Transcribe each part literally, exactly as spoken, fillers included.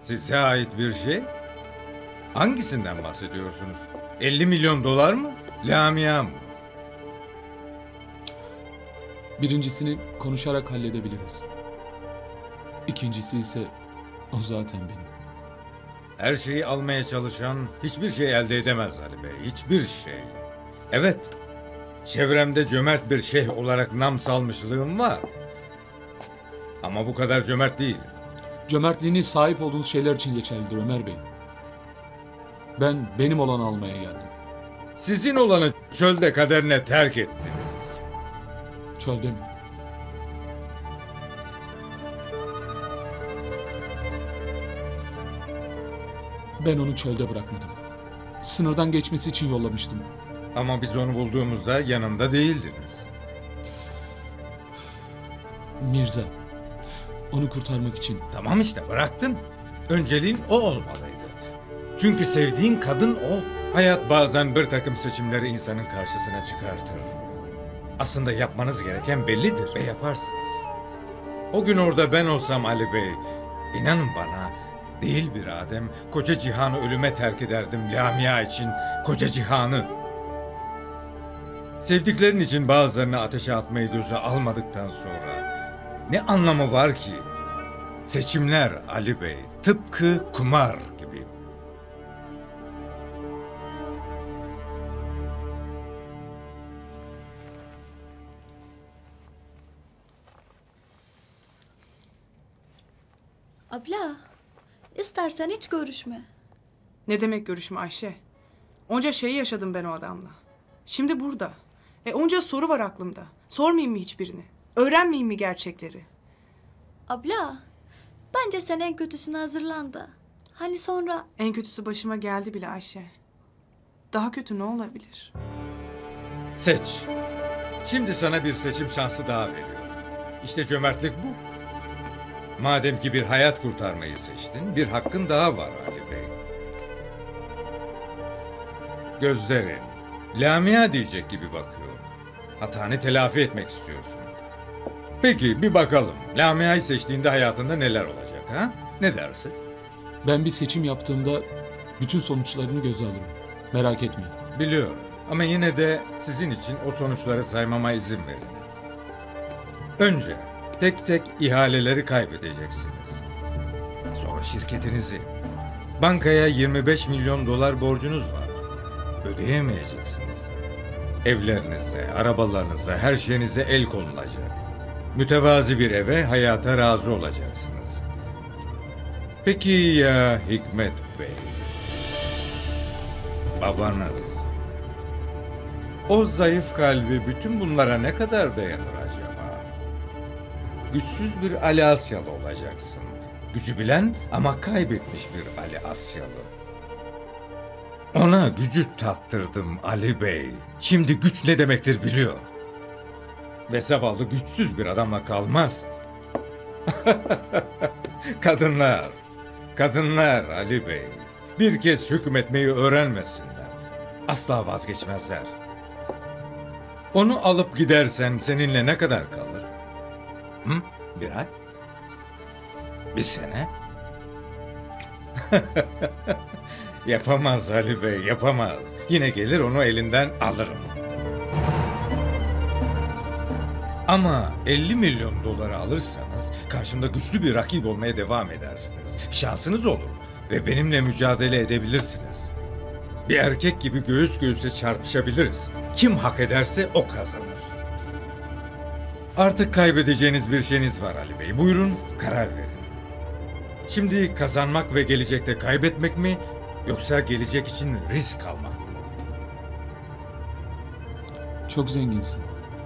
Size ait bir şey? Hangisinden bahsediyorsunuz? elli milyon dolar mı? Lamia mı? Birincisini konuşarak halledebiliriz. İkincisi ise o zaten benim. Her şeyi almaya çalışan hiçbir şey elde edemez Ali Bey. Hiçbir şey. Evet. Çevremde cömert bir şeyh olarak nam salmışlığım var. Ama bu kadar cömert değil. Cömertliğiniz sahip olduğunuz şeyler için geçerlidir Ömer Bey. Ben benim olanı almaya geldim. Sizin olanı çölde kaderine terk ettiniz. Çölde mi? Ben onu çölde bırakmadım. Sınırdan geçmesi için yollamıştım. Ama biz onu bulduğumuzda yanında değildiniz. Mirza, onu kurtarmak için Tamam işte bıraktın. Önceliğin o olmalıydı. Çünkü sevdiğin kadın o. Hayat bazen bir takım seçimleri insanın karşısına çıkartır. Aslında yapmanız gereken bellidir ve yaparsınız. O gün orada ben olsam Ali Bey, inanın bana değil bir Adem, koca cihanı ölüme terk ederdim Lamia için, koca cihanı. Sevdiklerin için bazılarını ateşe atmayı göze almadıktan sonra ne anlamı var ki? Seçimler Ali Bey tıpkı kumar gibi. Abla, istersen hiç görüşme. Ne demek görüşme Ayşe? Onca şeyi yaşadım ben o adamla. Şimdi burada. E onca soru var aklımda. Sormayayım mı hiçbirini? Öğrenmeyeyim mi gerçekleri? Abla, bence sen en kötüsüne hazırlan da. Hani sonra... En kötüsü başıma geldi bile Ayşe. Daha kötü ne olabilir? Seç. Şimdi sana bir seçim şansı daha veriyorum. İşte cömertlik bu. Madem ki bir hayat kurtarmayı seçtin, bir hakkın daha var Ali Bey. Gözlerin, Lamia diyecek gibi bakıyor. Hatanı telafi etmek istiyorsun. Peki bir bakalım. Lamia'yı seçtiğinde hayatında neler olacak ha? Ne dersin? ben bir seçim yaptığımda bütün sonuçlarını göze alırım. Merak etmeyin. Biliyorum ama yine de sizin için o sonuçları saymama izin verin. Önce tek tek ihaleleri kaybedeceksiniz. Sonra şirketinizi. Bankaya yirmi beş milyon dolar borcunuz var. Ödeyemeyeceksiniz. Evlerinize, arabalarınıza, her şeyinize el konulacak. Mütevazi bir eve, hayata razı olacaksınız. Peki ya Hikmet Bey? Babanız. O zayıf kalbi bütün bunlara ne kadar dayanır acaba? Güçsüz bir Ali Asyalı olacaksın. Gücü bilen ama kaybetmiş bir Ali Asyalı. Ona gücü tattırdım Ali Bey. Şimdi güç ne demektir biliyor. Ve zavallı güçsüz bir adamla kalmaz. Kadınlar, kadınlar Ali Bey. Bir kez hükmetmeyi öğrenmesinler. Asla vazgeçmezler. Onu alıp gidersen seninle ne kadar kalır? Hı? Bir ay? Bir sene? Yapamaz Ali Bey, yapamaz. Yine gelir onu elinden alırım. Ama elli milyon doları alırsanız karşımda güçlü bir rakip olmaya devam edersiniz. Şansınız olur ve benimle mücadele edebilirsiniz. Bir erkek gibi göğüs göğüse çarpışabiliriz. Kim hak ederse o kazanır. Artık kaybedeceğiniz bir şeyiniz var Ali Bey. Buyurun karar verin. Şimdi kazanmak ve gelecekte kaybetmek mi yoksa gelecek için risk almak mı? Çok zenginsin.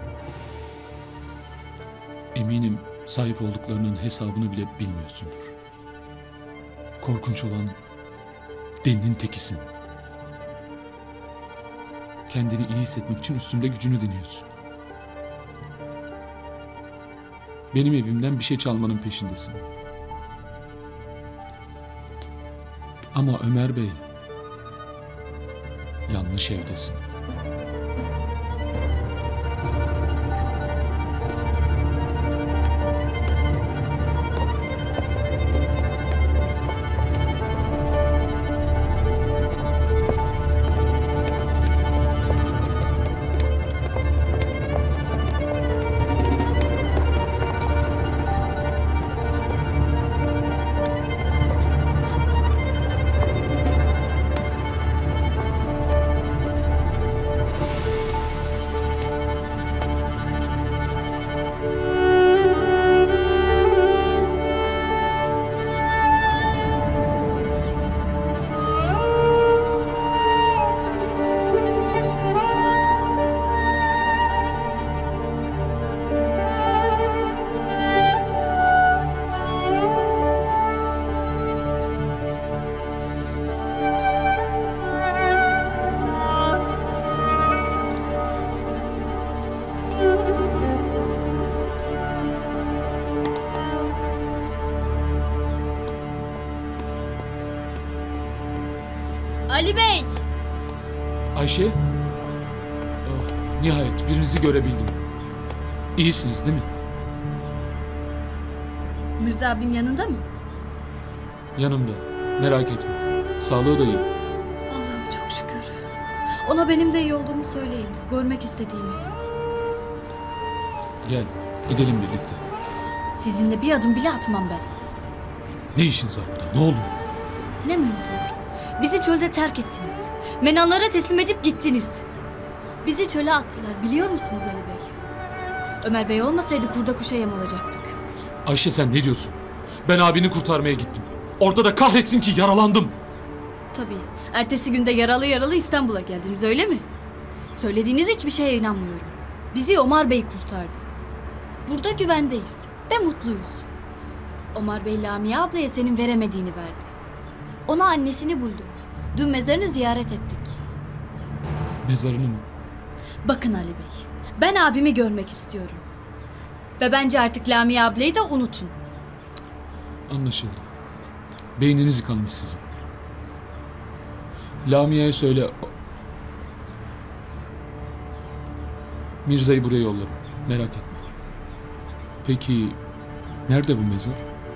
Eminim sahip olduklarının hesabını bile bilmiyorsundur. Korkunç olan delinin tekisin. Kendini iyi hissetmek için üstümde gücünü deniyorsun. Benim evimden bir şey çalmanın peşindesin. Ama Ömer Bey, yanlış evdesin. Ali Bey! Ayşe? Oh, nihayet birinizi görebildim. İyisiniz değil mi? Mirza abim yanında mı? Yanımda. Merak etme. Sağlığı da iyi. Allah'ım çok şükür. Ona benim de iyi olduğumu söyleyin. Görmek istediğimi. Gel. Gidelim birlikte. Sizinle bir adım bile atmam ben. Ne işiniz var burada? Ne oluyor? Ne mi oluyor? Bizi çölde terk ettiniz. Menallara teslim edip gittiniz. Bizi çöle attılar biliyor musunuz Ali Bey? Ömer Bey olmasaydı kurda kuşa yem olacaktık. Ayşe sen ne diyorsun? Ben abini kurtarmaya gittim. Orada da kahretsin ki yaralandım. Tabii. Ertesi günde yaralı yaralı İstanbul'a geldiniz öyle mi? Söylediğiniz hiçbir şeye inanmıyorum. Bizi Ömer Bey kurtardı. Burada güvendeyiz ve mutluyuz. Ömer Bey Lamia ablaya senin veremediğini verdi. Ona annesini buldu. Dün mezarını ziyaret ettik. Mezarını mı? Bakın Ali Bey, ben abimi görmek istiyorum. Ve bence artık Lamia ablayı da unutun. Anlaşıldı. Beyniniz yıkanmış sizin. Lamia'ya söyle. Mirza'yı buraya yollarım. Merak etme. Peki nerede bu mezar?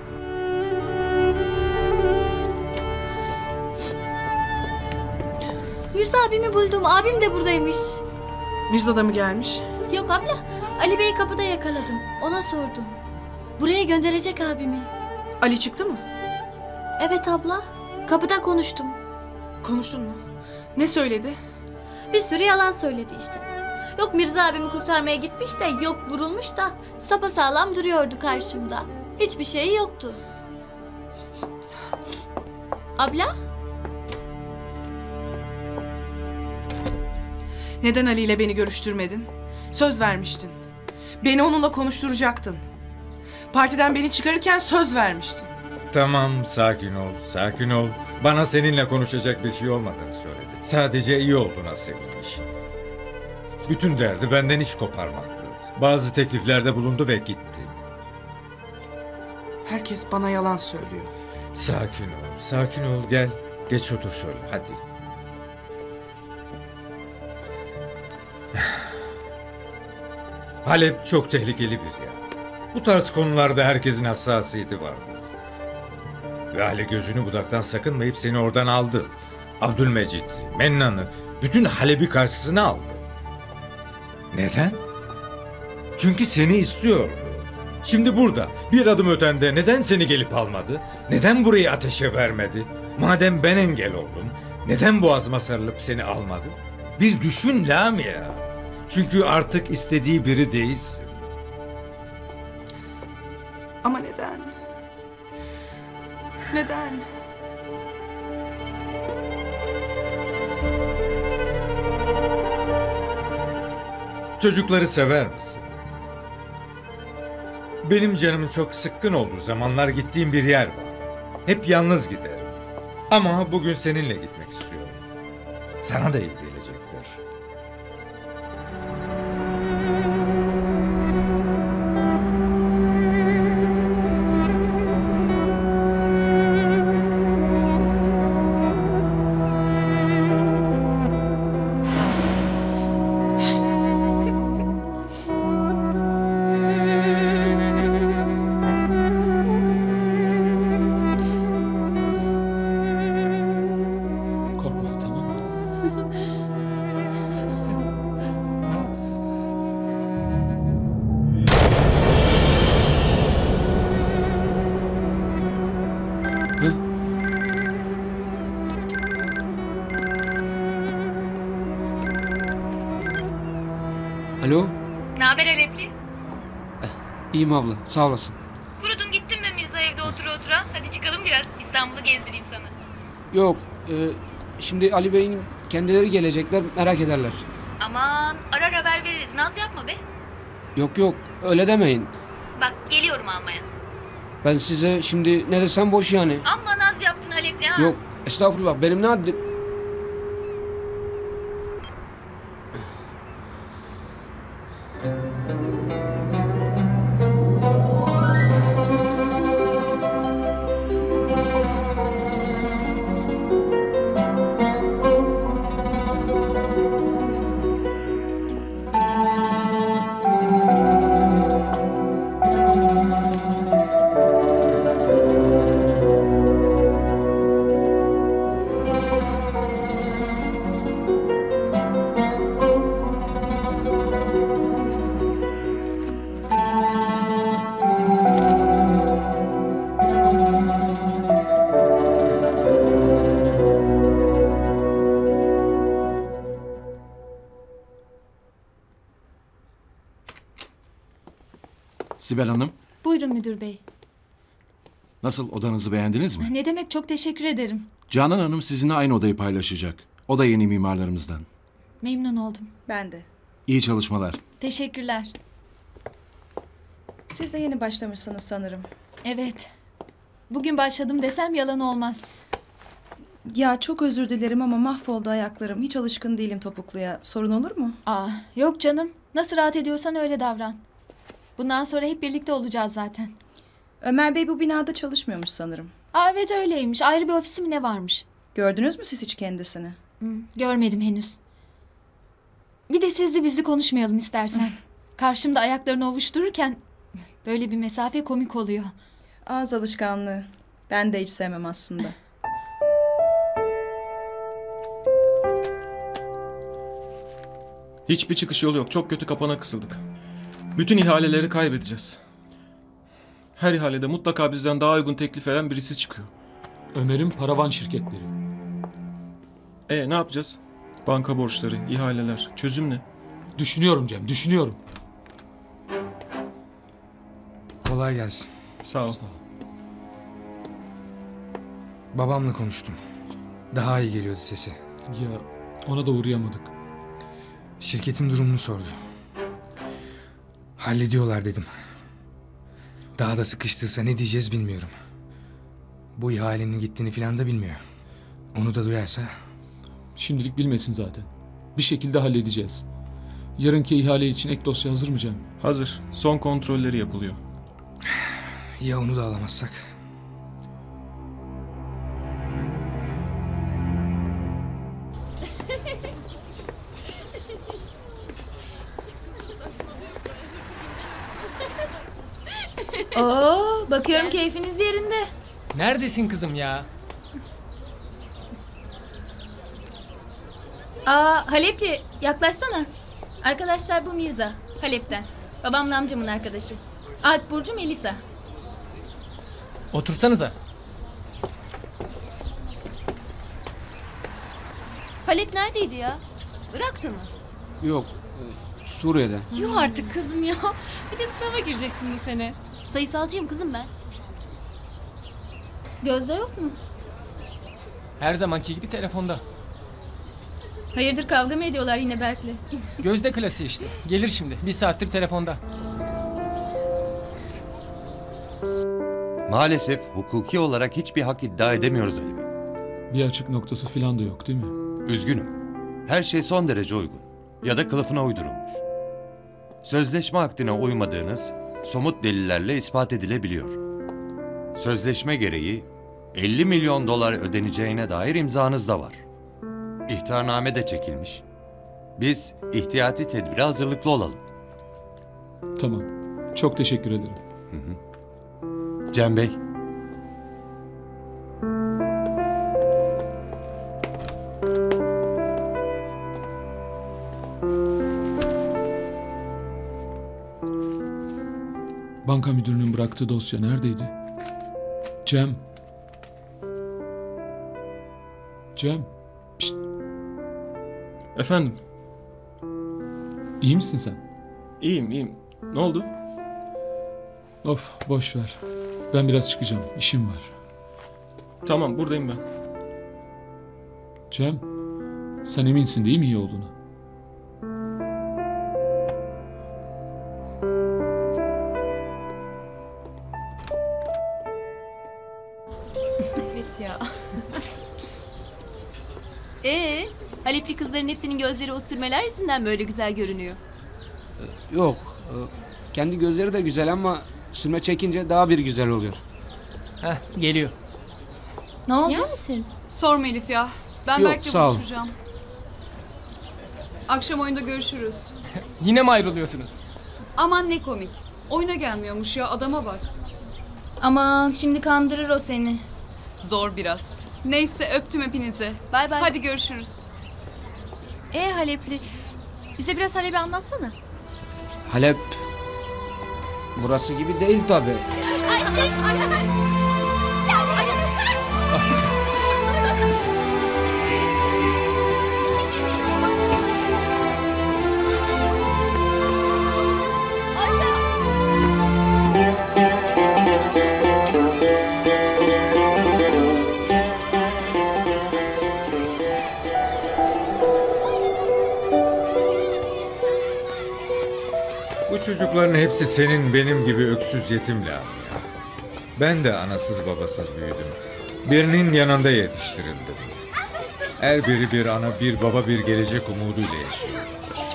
Mirza abimi buldum. Abim de buradaymış. Mirza da mı gelmiş? Yok abla. Ali Bey'i kapıda yakaladım. Ona sordum. Buraya gönderecek abimi. Ali çıktı mı? Evet abla. Kapıda konuştum. Konuştun mu? Ne söyledi? Bir sürü yalan söyledi işte. Yok Mirza abimi kurtarmaya gitmiş de yok vurulmuş da sapasağlam duruyordu karşımda. Hiçbir şey yoktu. Abla? Neden Ali ile beni görüştürmedin? Söz vermiştin. Beni onunla konuşturacaktın. Partiden beni çıkarırken söz vermiştin. Tamam, sakin ol, sakin ol. Bana seninle konuşacak bir şey olmadığını söyledi. Sadece iyi olduğuna sevinmiş. Bütün derdi benden iş koparmaktı. Bazı tekliflerde bulundu ve gitti. Herkes bana yalan söylüyor. Sakin ol, sakin ol. Gel, geç otur şöyle, hadi. Halep çok tehlikeli bir yer. Bu tarz konularda herkesin hassasiyeti vardır. Ve Ali gözünü budaktan sakınmayıp seni oradan aldı. Abdülmecit, Mennan'ı, bütün Halep'i karşısına aldı. Neden? Çünkü seni istiyordu. Şimdi burada, bir adım ötende neden seni gelip almadı? Neden burayı ateşe vermedi? Madem ben engel oldum, neden boğazıma sarılıp seni almadı? Bir düşün Lamia. Çünkü artık istediği biri değilsin. Ama neden? Neden? Çocukları sever misin? Benim canımın çok sıkkın olduğu zamanlar gittiğim bir yer var. Hep yalnız giderim. Ama bugün seninle gitmek istiyorum. Sana da iyi gelecektir. Korkma tamam mı? Alo? Ne haber Alepli? İyiyim abla, sağ olasın. Kurudun gittin mi Mirza evde otura otura? Hadi çıkalım biraz. İstanbul'u gezdireyim sana. Yok, e, şimdi Ali Bey'in kendileri gelecekler, merak ederler. Aman arar haber veririz. Naz yapma be. Yok yok, öyle demeyin. Bak geliyorum almaya. Ben size şimdi ne desem boş yani. Amma naz yaptın Alepli ha. Yok, estağfurullah, benim ne haddim? Sibel Hanım, Buyurun müdür bey. nasıl, odanızı beğendiniz mi? Ne demek, çok teşekkür ederim. Canan Hanım sizinle aynı odayı paylaşacak. O da yeni mimarlarımızdan. Memnun oldum. Ben de. İyi çalışmalar. Teşekkürler. Siz de yeni başlamışsınız sanırım. Evet. Bugün başladım desem yalan olmaz. Ya çok özür dilerim ama mahvoldu ayaklarım. Hiç alışkın değilim topukluya. Sorun olur mu? Aa, yok canım. Nasıl rahat ediyorsan öyle davran. Bundan sonra hep birlikte olacağız zaten. Ömer Bey bu binada çalışmıyormuş sanırım. Aa, evet öyleymiş. Ayrı bir ofisi mi ne varmış? Gördünüz mü siz hiç kendisini? Hı, görmedim henüz. Bir de sizli bizli konuşmayalım istersen. Karşımda ayaklarını ovuştururken böyle bir mesafe komik oluyor. Ağız alışkanlığı. Ben de hiç sevmem aslında. Hiçbir çıkış yolu yok. Çok kötü kapana kısıldık. Bütün ihaleleri kaybedeceğiz. Her ihalede mutlaka bizden daha uygun teklif veren birisi çıkıyor. Ömer'in paravan şirketleri. E ne yapacağız? Banka borçları, ihaleler. Çözüm ne? Düşünüyorum Cem, düşünüyorum. Kolay gelsin. Sağ ol. Babamla konuştum. Daha iyi geliyordu sesi. Ya ona da uğrayamadık. Şirketin durumunu sordu. Hallediyorlar dedim. Daha da sıkıştırsa ne diyeceğiz bilmiyorum. Bu ihalenin gittiğini falan da bilmiyor. Onu da duyarsa... Şimdilik bilmesin zaten. Bir şekilde halledeceğiz. Yarınki ihale için ek dosya hazır mı Cem? Hazır. Son kontrolleri yapılıyor. Ya onu da alamazsak? Oo, bakıyorum keyfiniz yerinde. Neredesin kızım ya? Aa, Halepli yaklaşsana. Arkadaşlar bu Mirza, Halep'ten. Babamla amcamın arkadaşı. Alp Burcu Melisa. Otursanıza. Halep neredeydi ya? Irak'ta mı? Yok, e, Suriye'de. Yuh artık kızım ya. Bir de sınava gireceksin bu sene. Sayısalcıyım kızım ben. Gözde yok mu? Her zamanki gibi telefonda. Hayırdır, kavga mı ediyorlar yine Berk'le? Gözde klasiği işte. Gelir şimdi. Bir saattir telefonda. Maalesef hukuki olarak hiçbir hak iddia edemiyoruz Ali Bey. Bir açık noktası falan da yok değil mi? Üzgünüm. Her şey son derece uygun. Ya da kılıfına uydurulmuş. Sözleşme akdine uymadığınız somut delillerle ispat edilebiliyor. Sözleşme gereği elli milyon dolar ödeneceğine dair imzanız da var. İhtarname de çekilmiş. Biz ihtiyati tedbire hazırlıklı olalım. Tamam. Çok teşekkür ederim. Hı hı. Cem Bey. Banka müdürünün bıraktığı dosya neredeydi? Cem. Cem. Pişt. Efendim? İyi misin sen? İyiyim, iyiyim. Ne oldu? Of, boş ver. Ben biraz çıkacağım. İşim var. Tamam, buradayım ben. Cem. Sen eminsin değil mi iyi olduğuna? Evet ya. Ee, Halepli kızların hepsinin gözleri o sürmeler yüzünden böyle güzel görünüyor. Yok, e, kendi gözleri de güzel ama sürme çekince daha bir güzel oluyor. Heh, geliyor. Ne oldu? Yer misin? Sorma Elif ya. Ben Yok, Berk'le sağ ol. buluşacağım. Akşam oyunda görüşürüz. Yine mi ayrılıyorsunuz? Aman ne komik. Oyuna gelmiyormuş ya, adama bak. Aman şimdi kandırır o seni. Zor biraz. Neyse, öptüm hepinizi. Bay bay. Hadi görüşürüz. Ee Halepli, bize biraz Halep'i anlatsana. Halep burası gibi değil tabii. Ay şey, ay, Çocukların hepsi senin benim gibi öksüz yetim Lamia. Ben de anasız babasız büyüdüm. Birinin yanında yetiştirildim. Her biri bir ana, bir baba, bir gelecek umuduyla yaşıyor.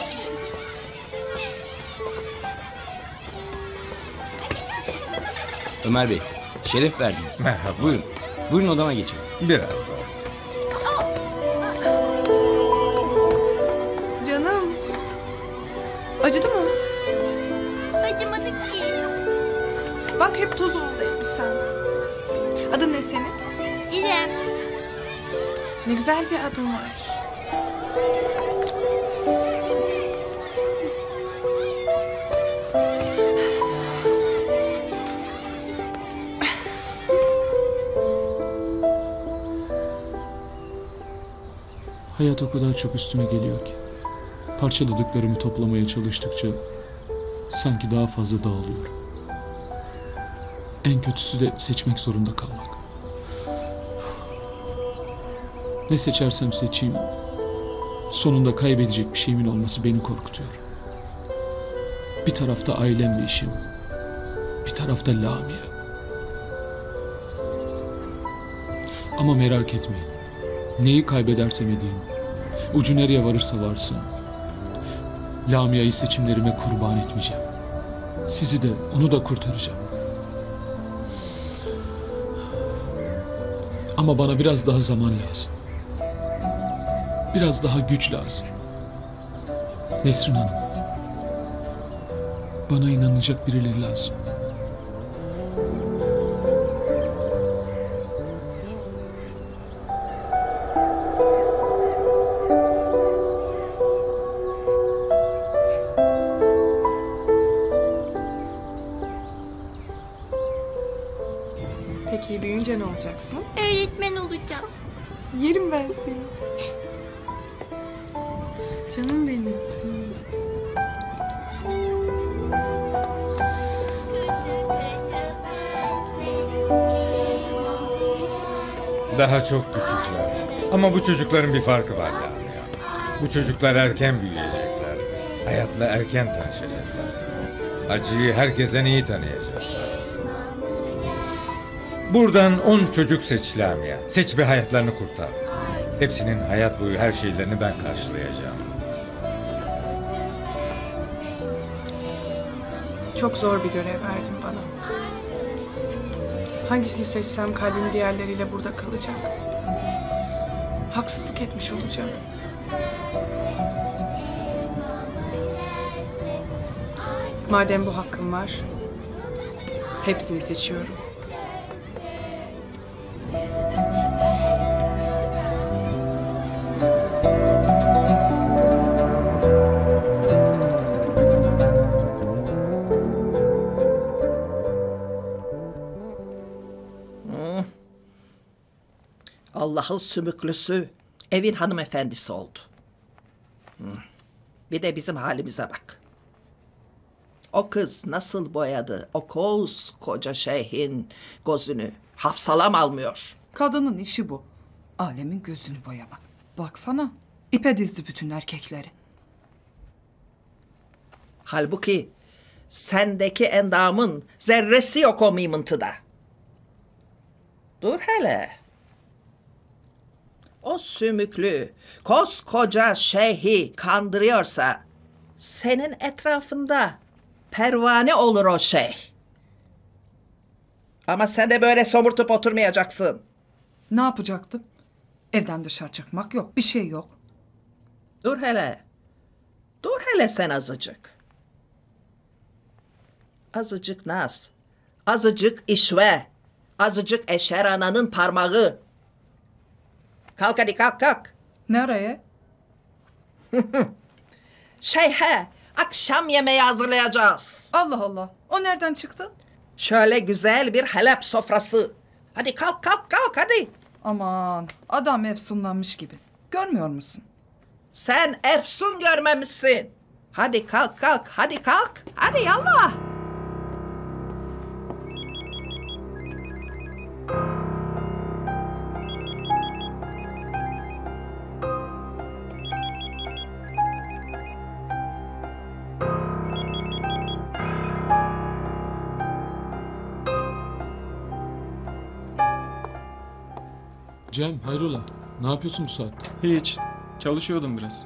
Ömer Bey, şeref verdiniz. Merhaba. Buyurun. Buyurun odama geçelim. Birazdan. Canım. Acıdı mı? Acımadı ki. Bak hep toz oldu elbisen. Adın ne senin? İrem. Ne güzel bir adın var. Hayat o kadar çok üstüme geliyor ki. Parçaladıklarımı toplamaya çalıştıkça sanki daha fazla dağılıyorum. En kötüsü de seçmek zorunda kalmak. Ne seçersem seçeyim, sonunda kaybedecek bir şeyimin olması beni korkutuyor. Bir tarafta ailem ve işim, bir tarafta Lamia. Ama merak etmeyin. Neyi kaybedersem edeyim, ucu nereye varırsa varsın, Lamia'yı seçimlerime kurban etmeyeceğim. Sizi de, onu da kurtaracağım. Ama bana biraz daha zaman lazım. Biraz daha güç lazım. Nesrin Hanım, bana inanacak birileri lazım. Peki büyüyünce ne olacaksın? Öğretmen olacağım. Yerim ben seni. Canım benim. Daha çok küçükler. Ama bu çocukların bir farkı var Lamia. Bu çocuklar erken büyüyecekler. Hayatla erken tanışacaklar. Acıyı herkesten iyi tanıyacaklar. Buradan on çocuk seç Lamia. Seç ve hayatlarını kurtar. Hepsinin hayat boyu her şeylerini ben karşılayacağım. Çok zor bir görev verdin bana. Hangisini seçsem kalbim diğerleriyle burada kalacak. Haksızlık etmiş olacağım. Madem bu hakkım var, hepsini seçiyorum. Allah'ın sümüklüsü evin hanımefendisi oldu. Bir de bizim halimize bak. O kız nasıl boyadı o koskoca şeyhin gözünü. Hafsalam almıyor. Kadının işi bu. Alemin gözünü boyamak. Baksana, ipe dizdi bütün erkekleri. Halbuki sendeki endamın zerresi yok o mıymıntıda. Dur hele. O sümüklü, koskoca şeyhi kandırıyorsa senin etrafında pervane olur o şeyh. Ama sen de böyle somurtup oturmayacaksın. Ne yapacaktım? Evden dışarı çıkmak yok, bir şey yok. Dur hele. Dur hele sen azıcık. Azıcık naz. Azıcık işve. Azıcık eşer ananın parmağı. Kalk hadi kalk kalk. Nereye? Şeyhe akşam yemeği hazırlayacağız. Allah Allah. O nereden çıktı? Şöyle güzel bir Halep sofrası. Hadi kalk kalk kalk hadi. Aman adam efsunlanmış gibi. Görmüyor musun? Sen efsun görmemişsin. Hadi kalk kalk hadi kalk. Hadi yallah. Cem hayrola? Ne yapıyorsun bu saatte? Hiç. Çalışıyordum biraz.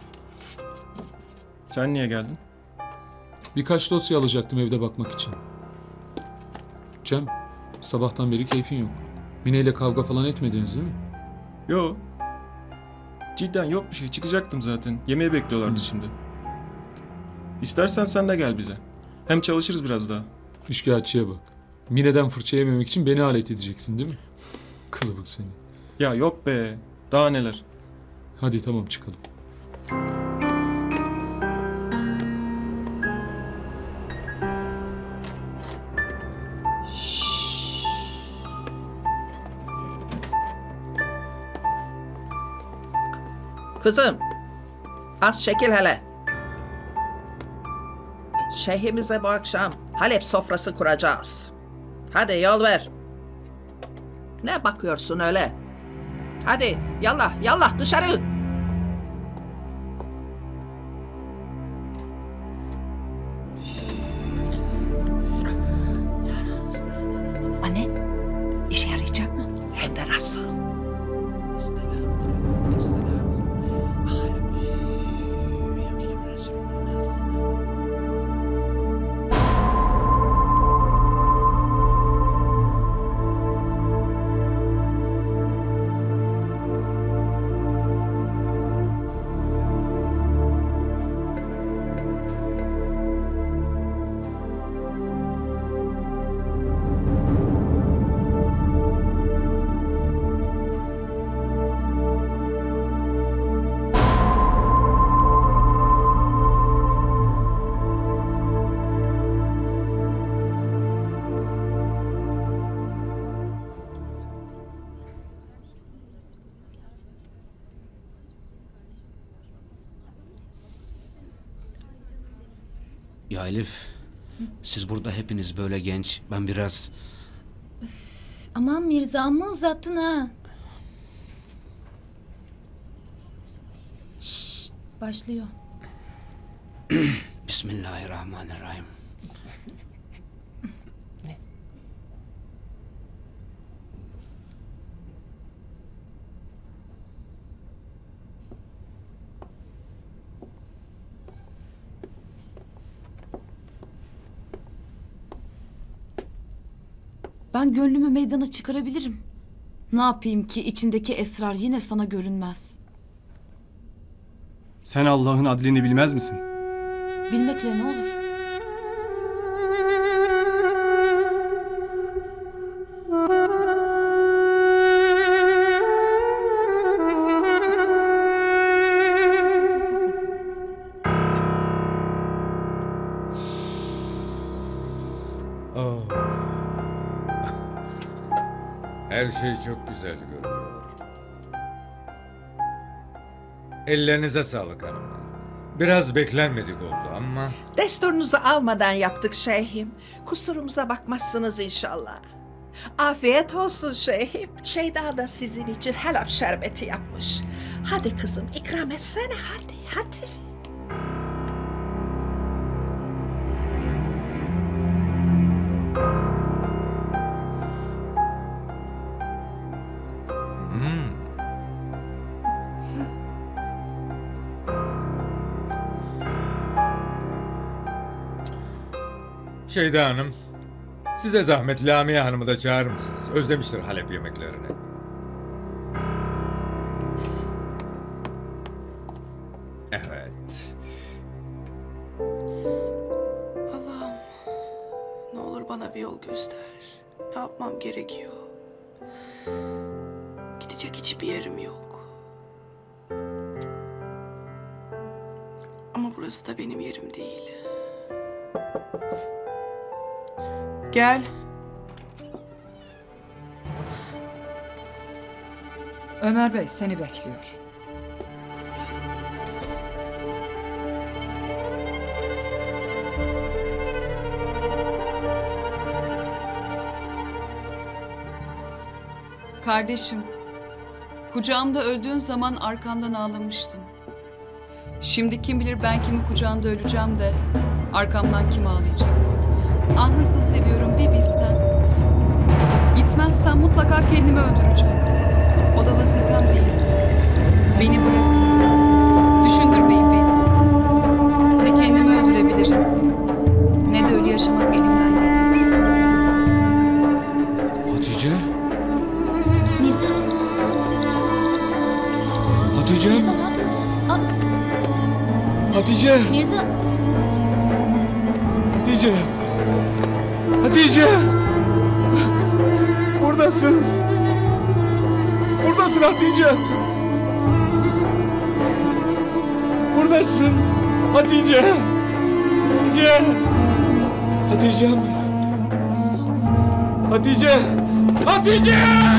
Sen niye geldin? Birkaç dosya alacaktım evde bakmak için. Cem, sabahtan beri keyfin yok. Mine ile kavga falan etmediniz değil mi? Yo. Cidden yok bir şey. Çıkacaktım zaten. Yemeği bekliyorlardı şimdi. İstersen sen de gel bize. Hem çalışırız biraz daha. Üçkağıtçıya bak. Mine'den fırça yememek için beni alet edeceksin değil mi? Kılıbık seni. Ya yok be. Daha neler. Hadi tamam çıkalım. Kızım, az çekil hele. Şeyhimize bu akşam Halep sofrası kuracağız. Hadi yol ver. Ne bakıyorsun öyle? Hadi yallah yallah dışarı. Anne, işe yarayacak mı? Hem de nasıl? Ya Elif, siz burada hepiniz böyle genç. Ben biraz... Aman Mirza amma uzattın ha. Şşş, başlıyor. Bismillahirrahmanirrahim. Ben gönlümü meydana çıkarabilirim. Ne yapayım ki içindeki esrar yine sana görünmez. Sen Allah'ın adlini bilmez misin? Bilmekle ne olur? Oh. Her şey çok güzel görünüyor. Ellerinize sağlık hanımlar. Biraz beklenmedik oldu ama... Desturunuzu almadan yaptık şeyhim. Kusurumuza bakmazsınız inşallah. Afiyet olsun şeyhim. Şeyda da sizin için helal şerbeti yapmış. Hadi kızım ikram etsene hadi hadi. Şeyda Hanım, size zahmet Lamia Hanım'ı da çağırır mısınız? Özlemiştir Halep yemeklerini. Evet. Allah'ım, ne olur bana bir yol göster. Ne yapmam gerekiyor? Gidecek hiçbir yerim yok. Ama burası da benim yerim değil. Gel. Ömer Bey seni bekliyor. Kardeşim, kucağımda öldüğün zaman arkandan ağlamıştın. Şimdi kim bilir ben kimin kucağında öleceğim de arkamdan kim ağlayacak. Ah nasıl seviyorum bir bilsen. Gitmezsen mutlaka kendimi öldüreceğim. O da vazifem değil. Beni bırakın. Düşündürmeyin beni. Ne kendimi öldürebilirim, ne de ölü yaşamak elimden geliyor. Hatice? Mirza. Hatice? Mirza ne yapıyorsun? Aa, Hatice! Mirza. Hatice! Hatice! Buradasın! Buradasın Hatice! Buradasın! Hatice! Hatice! Hatice'm! Hatice! Hatice!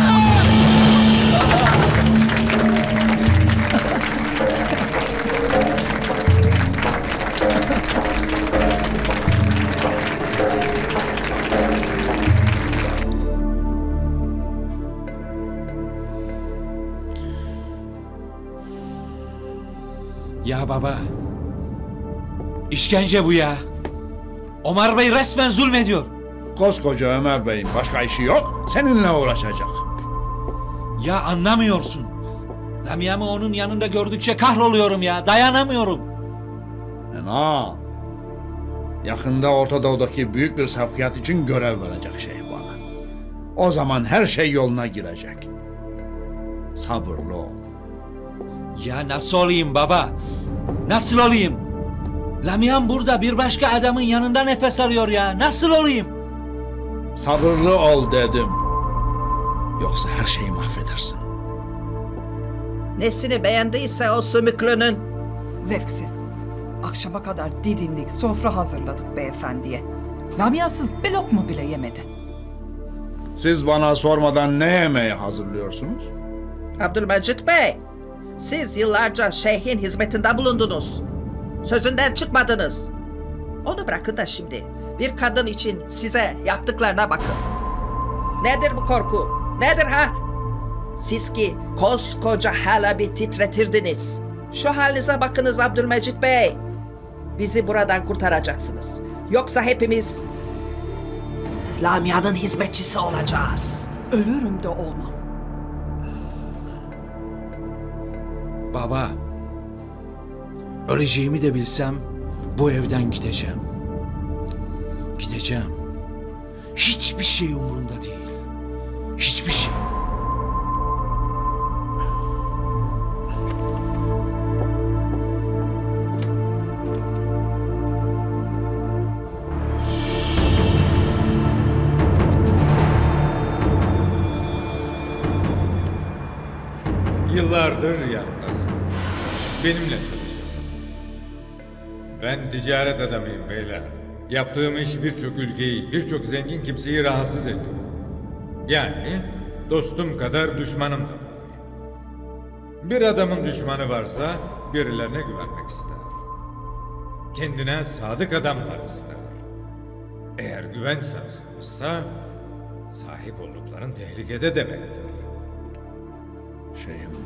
Ya baba. İşkence bu ya. Omar Bey resmen zulmediyor. Koskoca Ömer Bey'in başka işi yok, seninle uğraşacak. Ya anlamıyorsun. Lamyamı onun yanında gördükçe kahroluyorum ya. Dayanamıyorum. Na. Yakında Orta Doğu'daki büyük bir sevkiyat için görev verecek şey bana. O zaman her şey yoluna girecek. Sabırlı ol. Ya nasıl olayım baba? Nasıl olayım? Lamyam burada bir başka adamın yanında nefes alıyor ya. Nasıl olayım? Sabırlı ol dedim. Yoksa her şeyi mahvedersin. Nesini beğendiyse o sümüklünün. Zevksiz. Akşama kadar didindik, sofra hazırladık beyefendiye. Lamyasız bir lokma bile yemedi. Siz bana sormadan ne yemeği hazırlıyorsunuz? Abdülmecit Bey, siz yıllarca şeyhin hizmetinde bulundunuz. Sözünden çıkmadınız. Onu bırakın da şimdi bir kadın için size yaptıklarına bakın. Nedir bu korku? Nedir ha? Siz ki koskoca Halep'i titretirdiniz. Şu halinize bakınız Abdülmecit Bey. Bizi buradan kurtaracaksınız. Yoksa hepimiz Lamia'nın hizmetçisi olacağız. Ölürüm de olmam. Baba. Öleceğimi de bilsem bu evden gideceğim. Gideceğim. Hiçbir şey umurumda değil. Hiçbir şey. Yıllardır yanımdasın. Benimle çalışıyorsun. Ben ticaret adamıyım beyler. Yaptığım iş birçok ülkeyi, birçok zengin kimseyi rahatsız ediyor. Yani dostum kadar düşmanım da var. Bir adamın düşmanı varsa birilerine güvenmek ister. Kendine sadık adamlar ister. Eğer güven sarsılmışsa sahip oldukların tehlikede demektir. Şeyhim,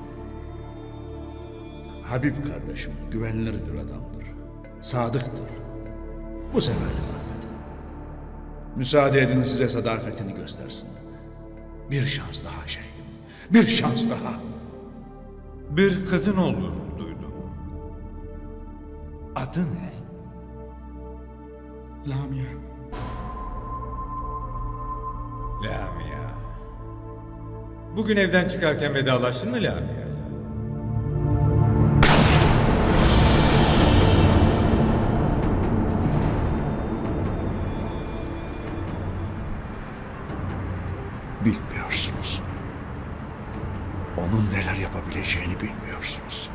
Habib kardeşim güvenilir bir adamdır. Sadıktır. Bu seferlik affedin. Müsaade edin size sadakatini göstersin. Bir şans daha şeyhim. Bir şans daha. Bir kızın olduğunu duydum. Adı ne? Lamia. Lamia. Bugün evden çıkarken vedalaştın mı Lamia'yla? Bilmiyorsunuz. Onun neler yapabileceğini bilmiyorsunuz.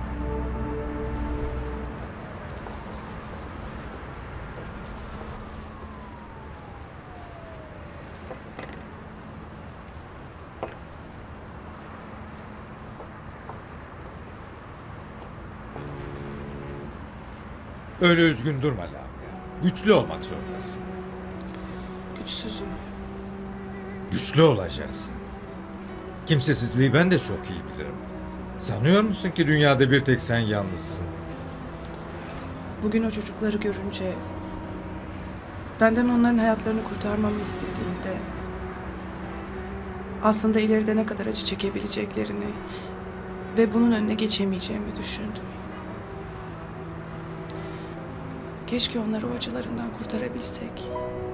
Öyle üzgün durma Lamia. Güçlü olmak zorundasın. Güçsüzüm. Güçlü olacaksın. Kimsesizliği ben de çok iyi bilirim. Sanıyor musun ki dünyada bir tek sen yalnızsın? Bugün o çocukları görünce, benden onların hayatlarını kurtarmamı istediğinde Aslında ileride ne kadar acı çekebileceklerini ve bunun önüne geçemeyeceğimi düşündüm. Keşke onları o acılarından kurtarabilsek.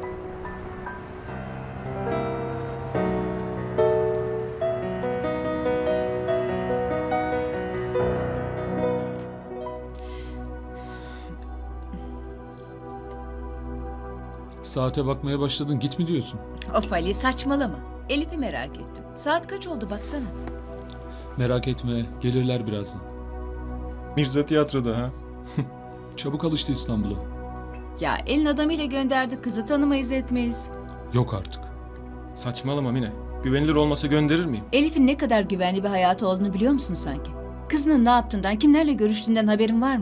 Saate bakmaya başladın, git mi diyorsun? Of Ali, saçmalama. Elif'i merak ettim. Saat kaç oldu baksana. Merak etme, gelirler birazdan. Mirza tiyatroda ha? Çabuk alıştı İstanbul'a. Ya elin adamıyla gönderdik kızı, tanımayız etmeyiz. Yok artık. Saçmalama Mine. Güvenilir olmasa gönderir miyim? Elif'in ne kadar güvenli bir hayatı olduğunu biliyor musun sanki? Kızının ne yaptığından, kimlerle görüştüğünden haberin var mı?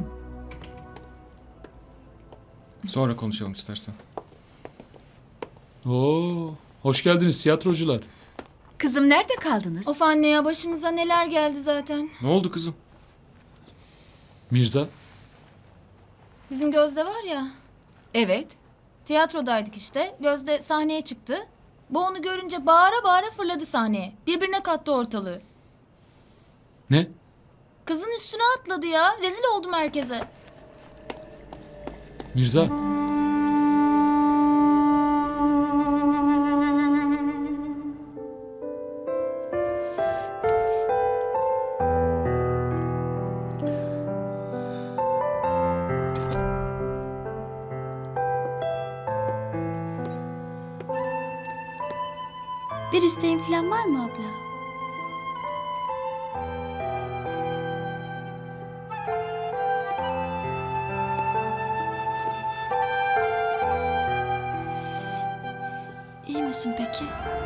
Sonra konuşalım istersen. Oo, hoş geldiniz tiyatrocular. Kızım nerede kaldınız? Of anne ya, başımıza neler geldi zaten. Ne oldu kızım? Mirza? Bizim Gözde var ya. Evet. Tiyatrodaydık işte. Gözde sahneye çıktı. Bu onu görünce bağıra bağıra fırladı sahneye. Birbirine kattı ortalığı. Ne? Kızın üstüne atladı ya. Rezil oldum herkese. Mirza? Bir isteğin falan var mı abla? İyi misin peki?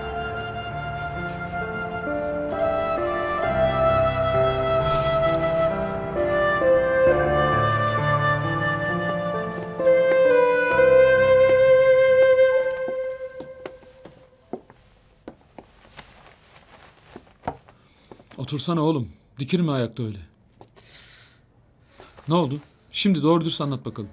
Otursana oğlum. Dikilme ayakta öyle. Ne oldu? Şimdi doğru dürüst anlat bakalım.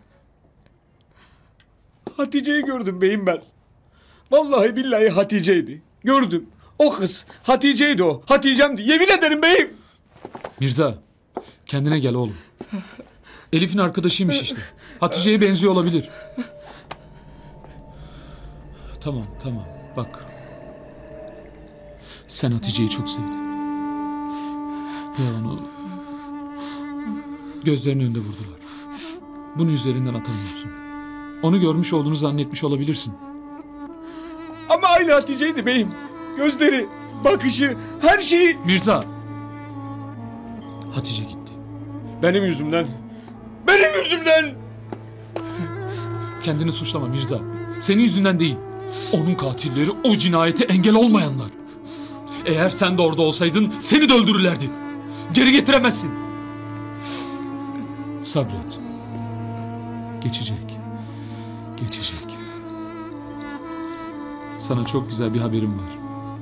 Hatice'yi gördüm beyim ben. Vallahi billahi Hatice'ydi. Gördüm. O kız. Hatice'ydi o. Hatice'mdi. Yemin ederim beyim. Mirza, kendine gel oğlum. Elif'in arkadaşıymış işte. Hatice'ye benziyor olabilir. Tamam, tamam. Bak. Sen Hatice'yi çok sevdin. Ve onu gözlerinin önünde vurdular. Bunu üzerinden atamıyorsun. Onu görmüş olduğunu zannetmiş olabilirsin. Ama aynı Hatice'ydi beyim. Gözleri, bakışı, her şeyi. Mirza. Hatice gitti. Benim yüzümden. Benim yüzümden. Kendini suçlama Mirza. Senin yüzünden değil. Onun katilleri o cinayete engel olmayanlar. Eğer sen de orada olsaydın seni de öldürürlerdi. Geri getiremezsin. Sabret. Geçecek. Geçecek. Sana çok güzel bir haberim var.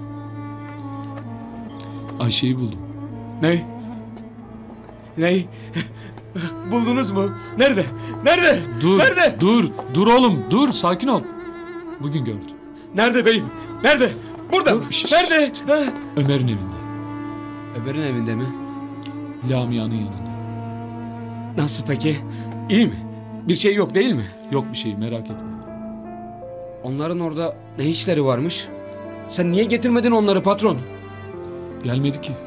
Ayşe'yi buldum. Ne? Ney? Buldunuz mu? Nerede? Nerede? Dur, Nerede? dur, dur oğlum, dur, sakin ol. Bugün gördüm. Nerede beyim? Nerede? Burada mı? Nerede? Ha? Ömer'in evinde. Ömer'in evinde mi? Lamia'nın yanında. Nasıl peki? İyi mi? Bir şey yok değil mi? Yok bir şey, merak etme. Onların orada ne işleri varmış? Sen niye getirmedin onları patron? Gelmedi ki.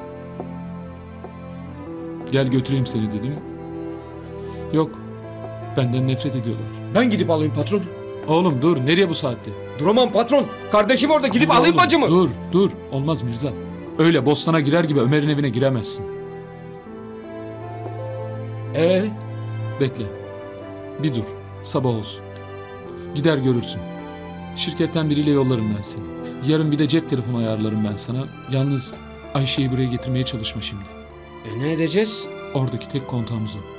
Gel götüreyim seni dedim. Yok. Benden nefret ediyorlar. Ben gidip alayım patron. Oğlum dur, nereye bu saatte? Duramam patron. Kardeşim orada, gidip Dur alayım oğlum, bacımı. Dur, dur. Olmaz Mirza. Öyle bostana girer gibi Ömer'in evine giremezsin. Ee? Bekle. Bir dur. Sabah olsun. Gider görürsün. Şirketten biriyle yollarım ben seni. Yarın bir de cep telefonu ayarlarım ben sana. Yalnız Ayşe'yi buraya getirmeye çalışma şimdi. E ne edeceğiz? Oradaki tek kontağımız o.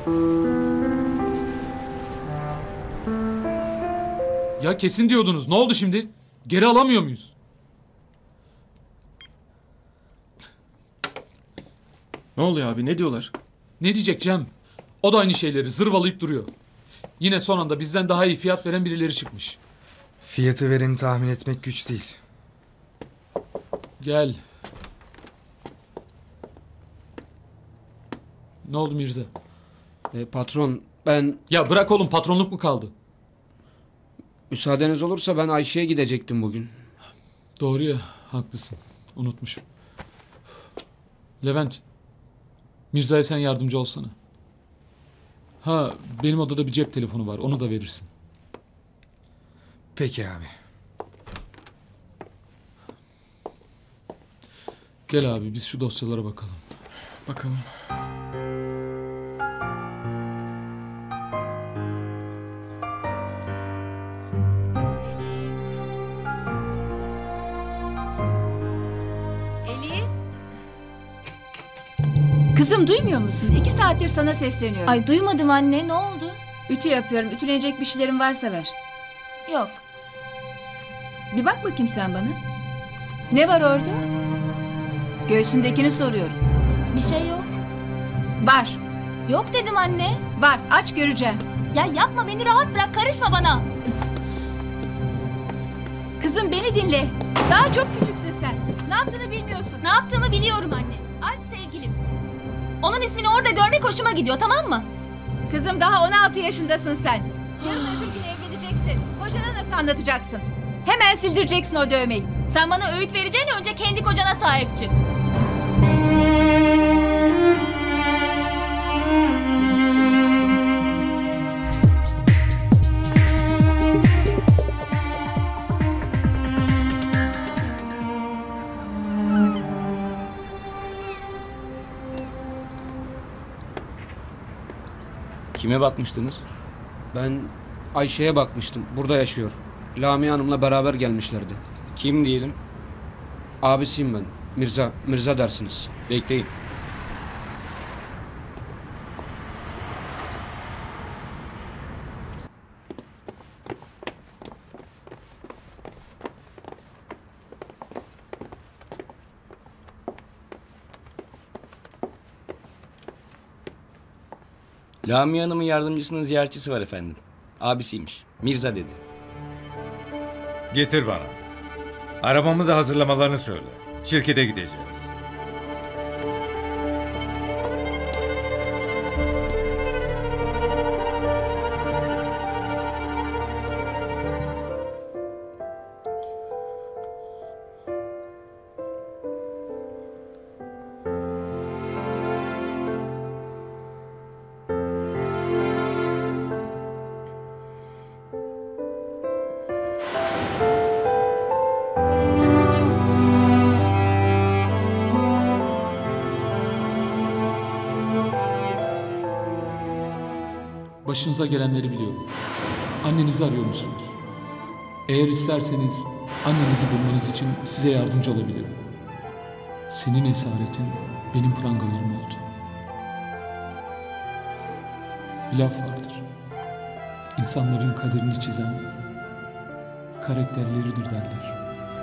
Ya kesin diyordunuz. Ne oldu şimdi? Geri alamıyor muyuz? Ne oluyor abi? Ne diyorlar? Ne diyecek Cem? O da aynı şeyleri zırvalayıp duruyor. Yine son anda bizden daha iyi fiyat veren birileri çıkmış. Fiyatı vereni tahmin etmek güç değil. Gel. Ne oldu Mirza? E, patron ben... Ya bırak oğlum, patronluk mu kaldı? Müsaadeniz olursa ben Ayşe'ye gidecektim bugün. Doğru ya, haklısın. Unutmuşum. Levent, Mirza'ya sen yardımcı olsana. Ha, benim odada bir cep telefonu var, onu da verirsin. Peki abi. Gel abi, biz şu dosyalara bakalım. Bakalım. Elif. Kızım duymuyor musun? İki saattir sana sesleniyorum. Ay duymadım anne, ne oldu? Ütü yapıyorum. Ütülenecek bir şeylerin varsa ver. Yok. Bir bak bakayım sen bana. Ne var orada? Göğsündekini soruyorum. Bir şey yok. Var. Yok dedim anne. Var. Aç göreceğim. Ya yapma, beni rahat bırak, karışma bana. Kızım beni dinle. Daha çok küçüksün sen. Ne yaptığını bilmiyorsun. Ne yaptığımı biliyorum anne. Alp sevgilim. Onun ismini orada görmek hoşuma gidiyor, tamam mı? Kızım daha on altı yaşındasın sen. Yarın öbür gün evleneceksin. Kocana nasıl anlatacaksın? Hemen sildireceksin o dövmeyi. Sen bana öğüt vereceğine önce kendi kocana sahip çık. Kime bakmıştınız? Ben Ayşe'ye bakmıştım. Burada yaşıyor. Lamia Hanım'la beraber gelmişlerdi. Kim diyelim? Abisiyim ben. Mirza. Mirza dersiniz. Bekleyin. Lamia Hanım'ın yardımcısının ziyaretçisi var efendim. Abisiymiş. Mirza dedi. Getir bana. Arabamı da hazırlamalarını söyle. Şirkete gideceğiz. Başınıza gelenleri biliyorum. Annenizi arıyormuşsunuz. Eğer isterseniz annenizi bulmanız için size yardımcı olabilirim. Senin esaretin benim prangalarım oldu. Bir laf vardır. İnsanların kaderini çizen karakterleridir derler.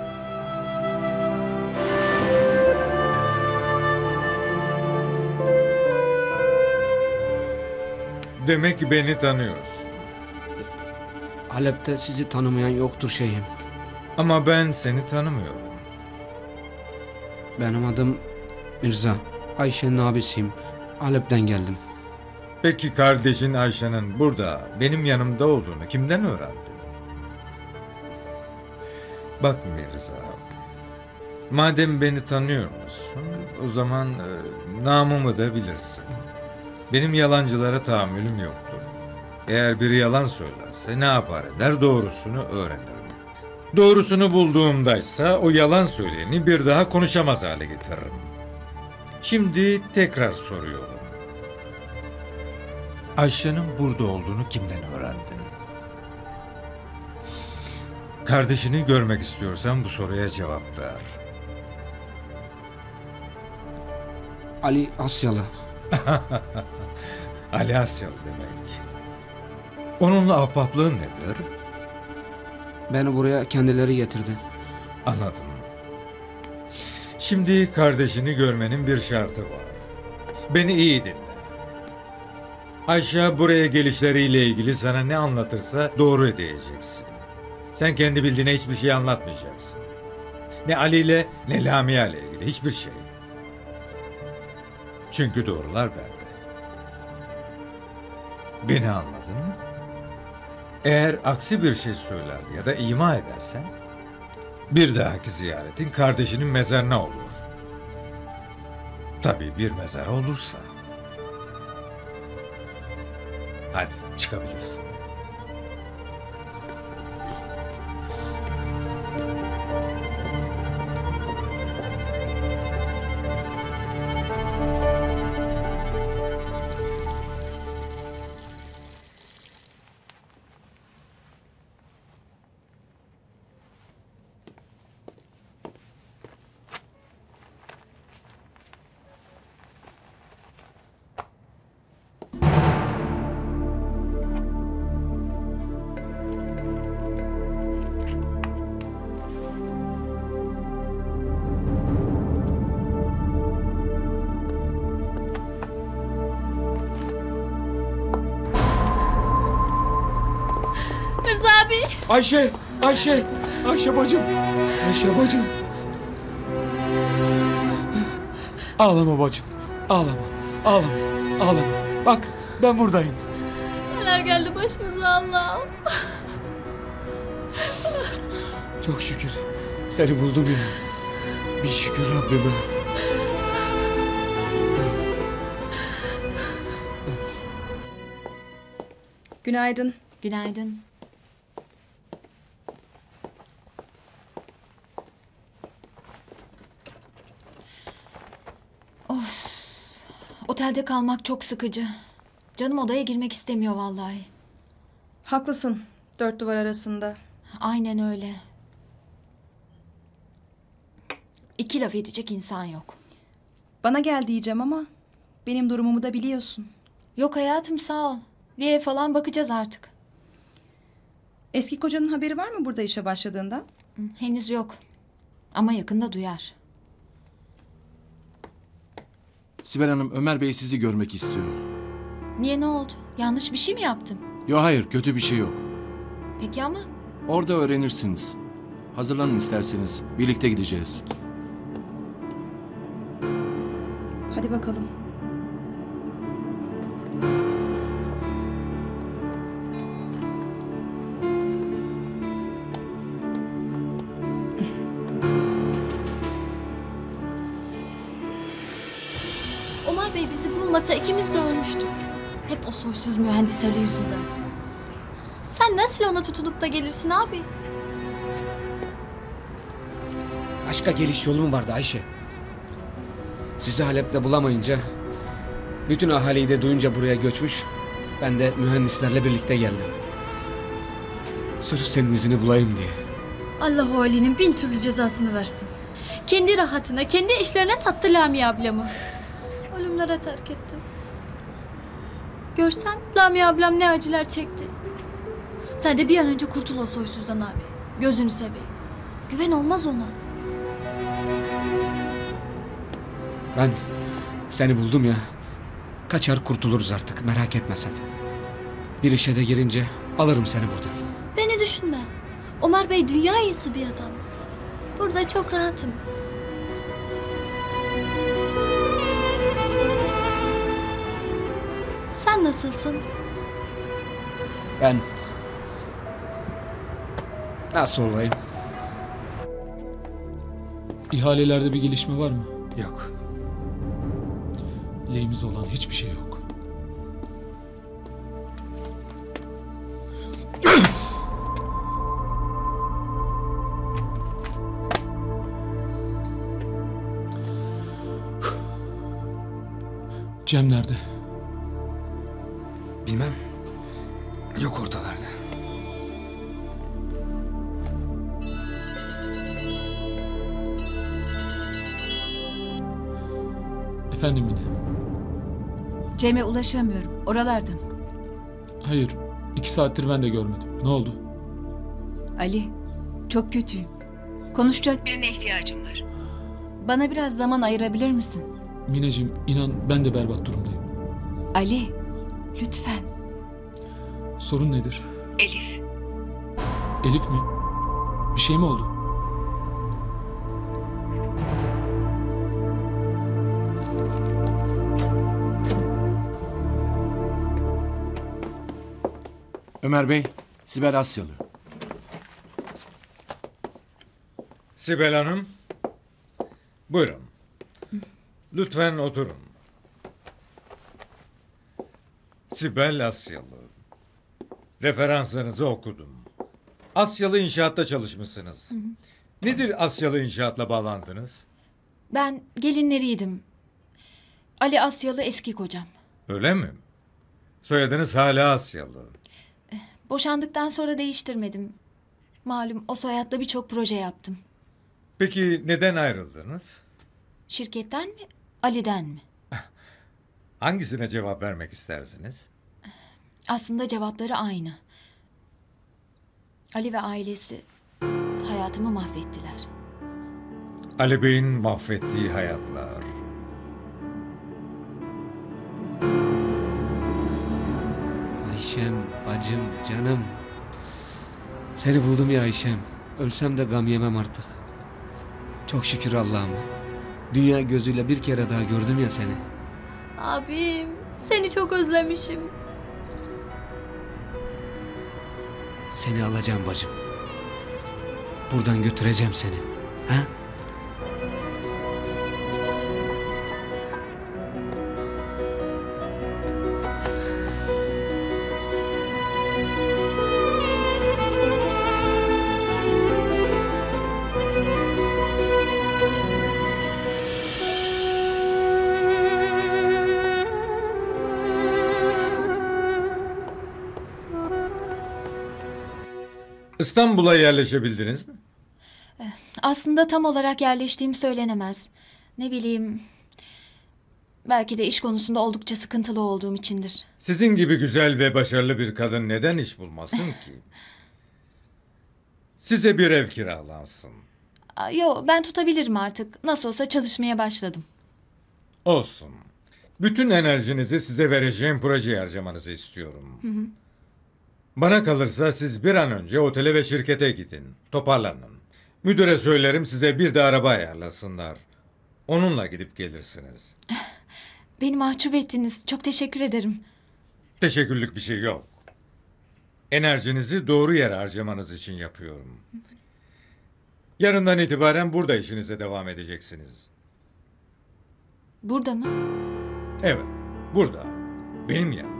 Demek ki beni tanıyorsun. Halep'te sizi tanımayan yoktur şeyhim. Ama ben seni tanımıyorum. Benim adım Mirza. Ayşe'nin abisiyim. Halep'ten geldim. Peki kardeşin Ayşe'nin burada benim yanımda olduğunu kimden öğrendin? Bak Mirza, madem beni tanıyor musun, o zaman e, namımı da bilirsin. Benim yalancılara tahammülüm yoktur. Eğer biri yalan söylerse ne yapar eder, doğrusunu öğrenirim. Doğrusunu bulduğumdaysa o yalan söyleyeni bir daha konuşamaz hale getiririm. Şimdi tekrar soruyorum. Ayşe'nin burada olduğunu kimden öğrendin? Kardeşini görmek istiyorsan bu soruya cevap ver. Ali Asyalı. Ali Asyal demek. Onunla ahbaplığın nedir? Beni buraya kendileri getirdi. Anladım. Şimdi kardeşini görmenin bir şartı var. Beni iyi dinle. Ayşe buraya gelişleriyle ilgili sana ne anlatırsa doğru diyeceksin. Sen kendi bildiğine hiçbir şey anlatmayacaksın. Ne Ali ile ne Lamia ile ilgili hiçbir şey. Çünkü doğrular bende. Beni anladın mı? Eğer aksi bir şey söyler ya da ima edersen bir dahaki ziyaretin kardeşinin mezarına olur. Tabii bir mezar olursa. Hadi çıkabilirsin. Mirza abi. Ayşe, Ayşe, Ayşe bacım, Ayşe bacım. Ağlama bacım, ağlama, ağlama, ağlama. Bak ben buradayım. Neler geldi başımıza Allah'ım. Çok şükür seni buldum yine. Bir şükür Rabbime. Günaydın. Günaydın. Of. Otelde kalmak çok sıkıcı. Canım odaya girmek istemiyor vallahi. Haklısın. Dört duvar arasında. Aynen öyle. İki laf edecek insan yok. Bana gel diyeceğim ama benim durumumu da biliyorsun. Yok hayatım sağ ol. Bir ev falan bakacağız artık. Eski kocanın haberi var mı burada işe başladığında? Henüz yok. Ama yakında duyar. Sibel Hanım, Ömer Bey sizi görmek istiyor. Niye, ne oldu? Yanlış bir şey mi yaptım? Yok hayır, kötü bir şey yok. Peki ama? Orada öğrenirsiniz. Hazırlanın isterseniz. Birlikte gideceğiz. Hadi bakalım. Omar Bey bizi bulmasa ikimiz de ölmüştük. Hep o soysuz mühendis Ali yüzünden. Sen nasıl ona tutunup da gelirsin abi? Başka geliş yolu mu vardı Ayşe? Sizi Halep'te bulamayınca, bütün ahaliyi de duyunca buraya göçmüş, ben de mühendislerle birlikte geldim. Sırf senin izini bulayım diye. Allah o Ali'nin bin türlü cezasını versin. Kendi rahatına, kendi işlerine sattı Lamia ablamı. Ölümlere terk etti. Görsen Lamia ablam ne acılar çekti. Sen de bir an önce kurtul o soysuzdan abi. Gözünü seveyim. Güven olmaz ona. Ben seni buldum ya, kaçar kurtuluruz artık, merak etme sen. Bir işe de girince alırım seni buradan. Beni düşünme. Omar Bey dünya iyisi bir adam. Burada çok rahatım. Sen nasılsın? Ben nasıl olayım? İhalelerde bir gelişme var mı? Yok. Lehimize olan hiçbir şey yok. Cem nerede? Bilmem. Yok ortalarda. Efendim yine. Cem'e ulaşamıyorum. Oralarda mı? Hayır. iki saattir ben de görmedim. Ne oldu? Ali, çok kötüyüm. Konuşacak birine ihtiyacım var. Bana biraz zaman ayırabilir misin? Mineciğim inan ben de berbat durumdayım. Ali, lütfen. Sorun nedir? Elif. Elif mi? Bir şey mi oldu? Ömer Bey, Sibel Asyalı. Sibel Hanım. Buyurun. Lütfen oturun. Sibel Asyalı. Referanslarınızı okudum. Asyalı İnşaat'ta çalışmışsınız. Hı hı. Nedir Asyalı İnşaat'la bağlantınız? Ben gelinleriydim. Ali Asyalı eski kocam. Öyle mi? Soyadınız hala Asyalı. Boşandıktan sonra değiştirmedim. Malum o soyadla birçok proje yaptım. Peki neden ayrıldınız? Şirketten mi, Ali'den mi? Hangisine cevap vermek istersiniz? Aslında cevapları aynı. Ali ve ailesi hayatımı mahvettiler. Ali Bey'in mahvettiği hayatlar. Ayşem, bacım, canım. Seni buldum ya Ayşem. Ölsem de gam yemem artık. Çok şükür Allah'ıma. Dünya gözüyle bir kere daha gördüm ya seni. Abim, seni çok özlemişim. Seni alacağım bacım. Buradan götüreceğim seni. Ha? İstanbul'a yerleşebildiniz mi? Aslında tam olarak yerleştiğim söylenemez. Ne bileyim... Belki de iş konusunda oldukça sıkıntılı olduğum içindir. Sizin gibi güzel ve başarılı bir kadın neden iş bulmasın ki? Size bir ev kiralansın. Aa, Yo, ben tutabilirim artık. Nasıl olsa çalışmaya başladım. Olsun. Bütün enerjinizi size vereceğim projeye harcamanızı istiyorum. Hı hı. Bana kalırsa siz bir an önce otele ve şirkete gidin. Toparlanın. Müdüre söylerim size bir de araba ayarlasınlar. Onunla gidip gelirsiniz. Beni mahcup ettiniz. Çok teşekkür ederim. Teşekkürlük bir şey yok. Enerjinizi doğru yere harcamanız için yapıyorum. Yarından itibaren burada işinize devam edeceksiniz. Burada mı? Evet, burada. Benim yanımda.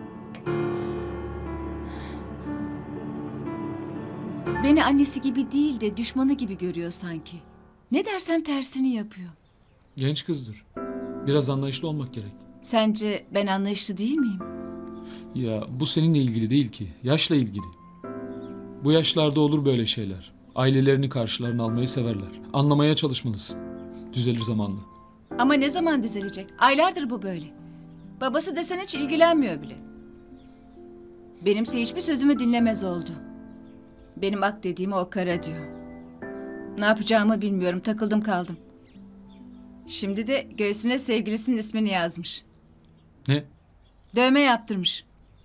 Beni annesi gibi değil de düşmanı gibi görüyor sanki. Ne dersem tersini yapıyor. Genç kızdır. Biraz anlayışlı olmak gerek. Sence ben anlayışlı değil miyim? Ya bu seninle ilgili değil ki. Yaşla ilgili. Bu yaşlarda olur böyle şeyler. Ailelerini karşılarına almayı severler. Anlamaya çalışmalısın. Düzelir zamanla. Ama ne zaman düzelecek? Aylardır bu böyle. Babası desen hiç ilgilenmiyor bile. Benimse hiçbir sözümü dinlemez oldu. Benim ak dediğimi o kara diyor. Ne yapacağımı bilmiyorum, takıldım kaldım. Şimdi de göğsüne sevgilisinin ismini yazmış. Ne? Dövme yaptırmış.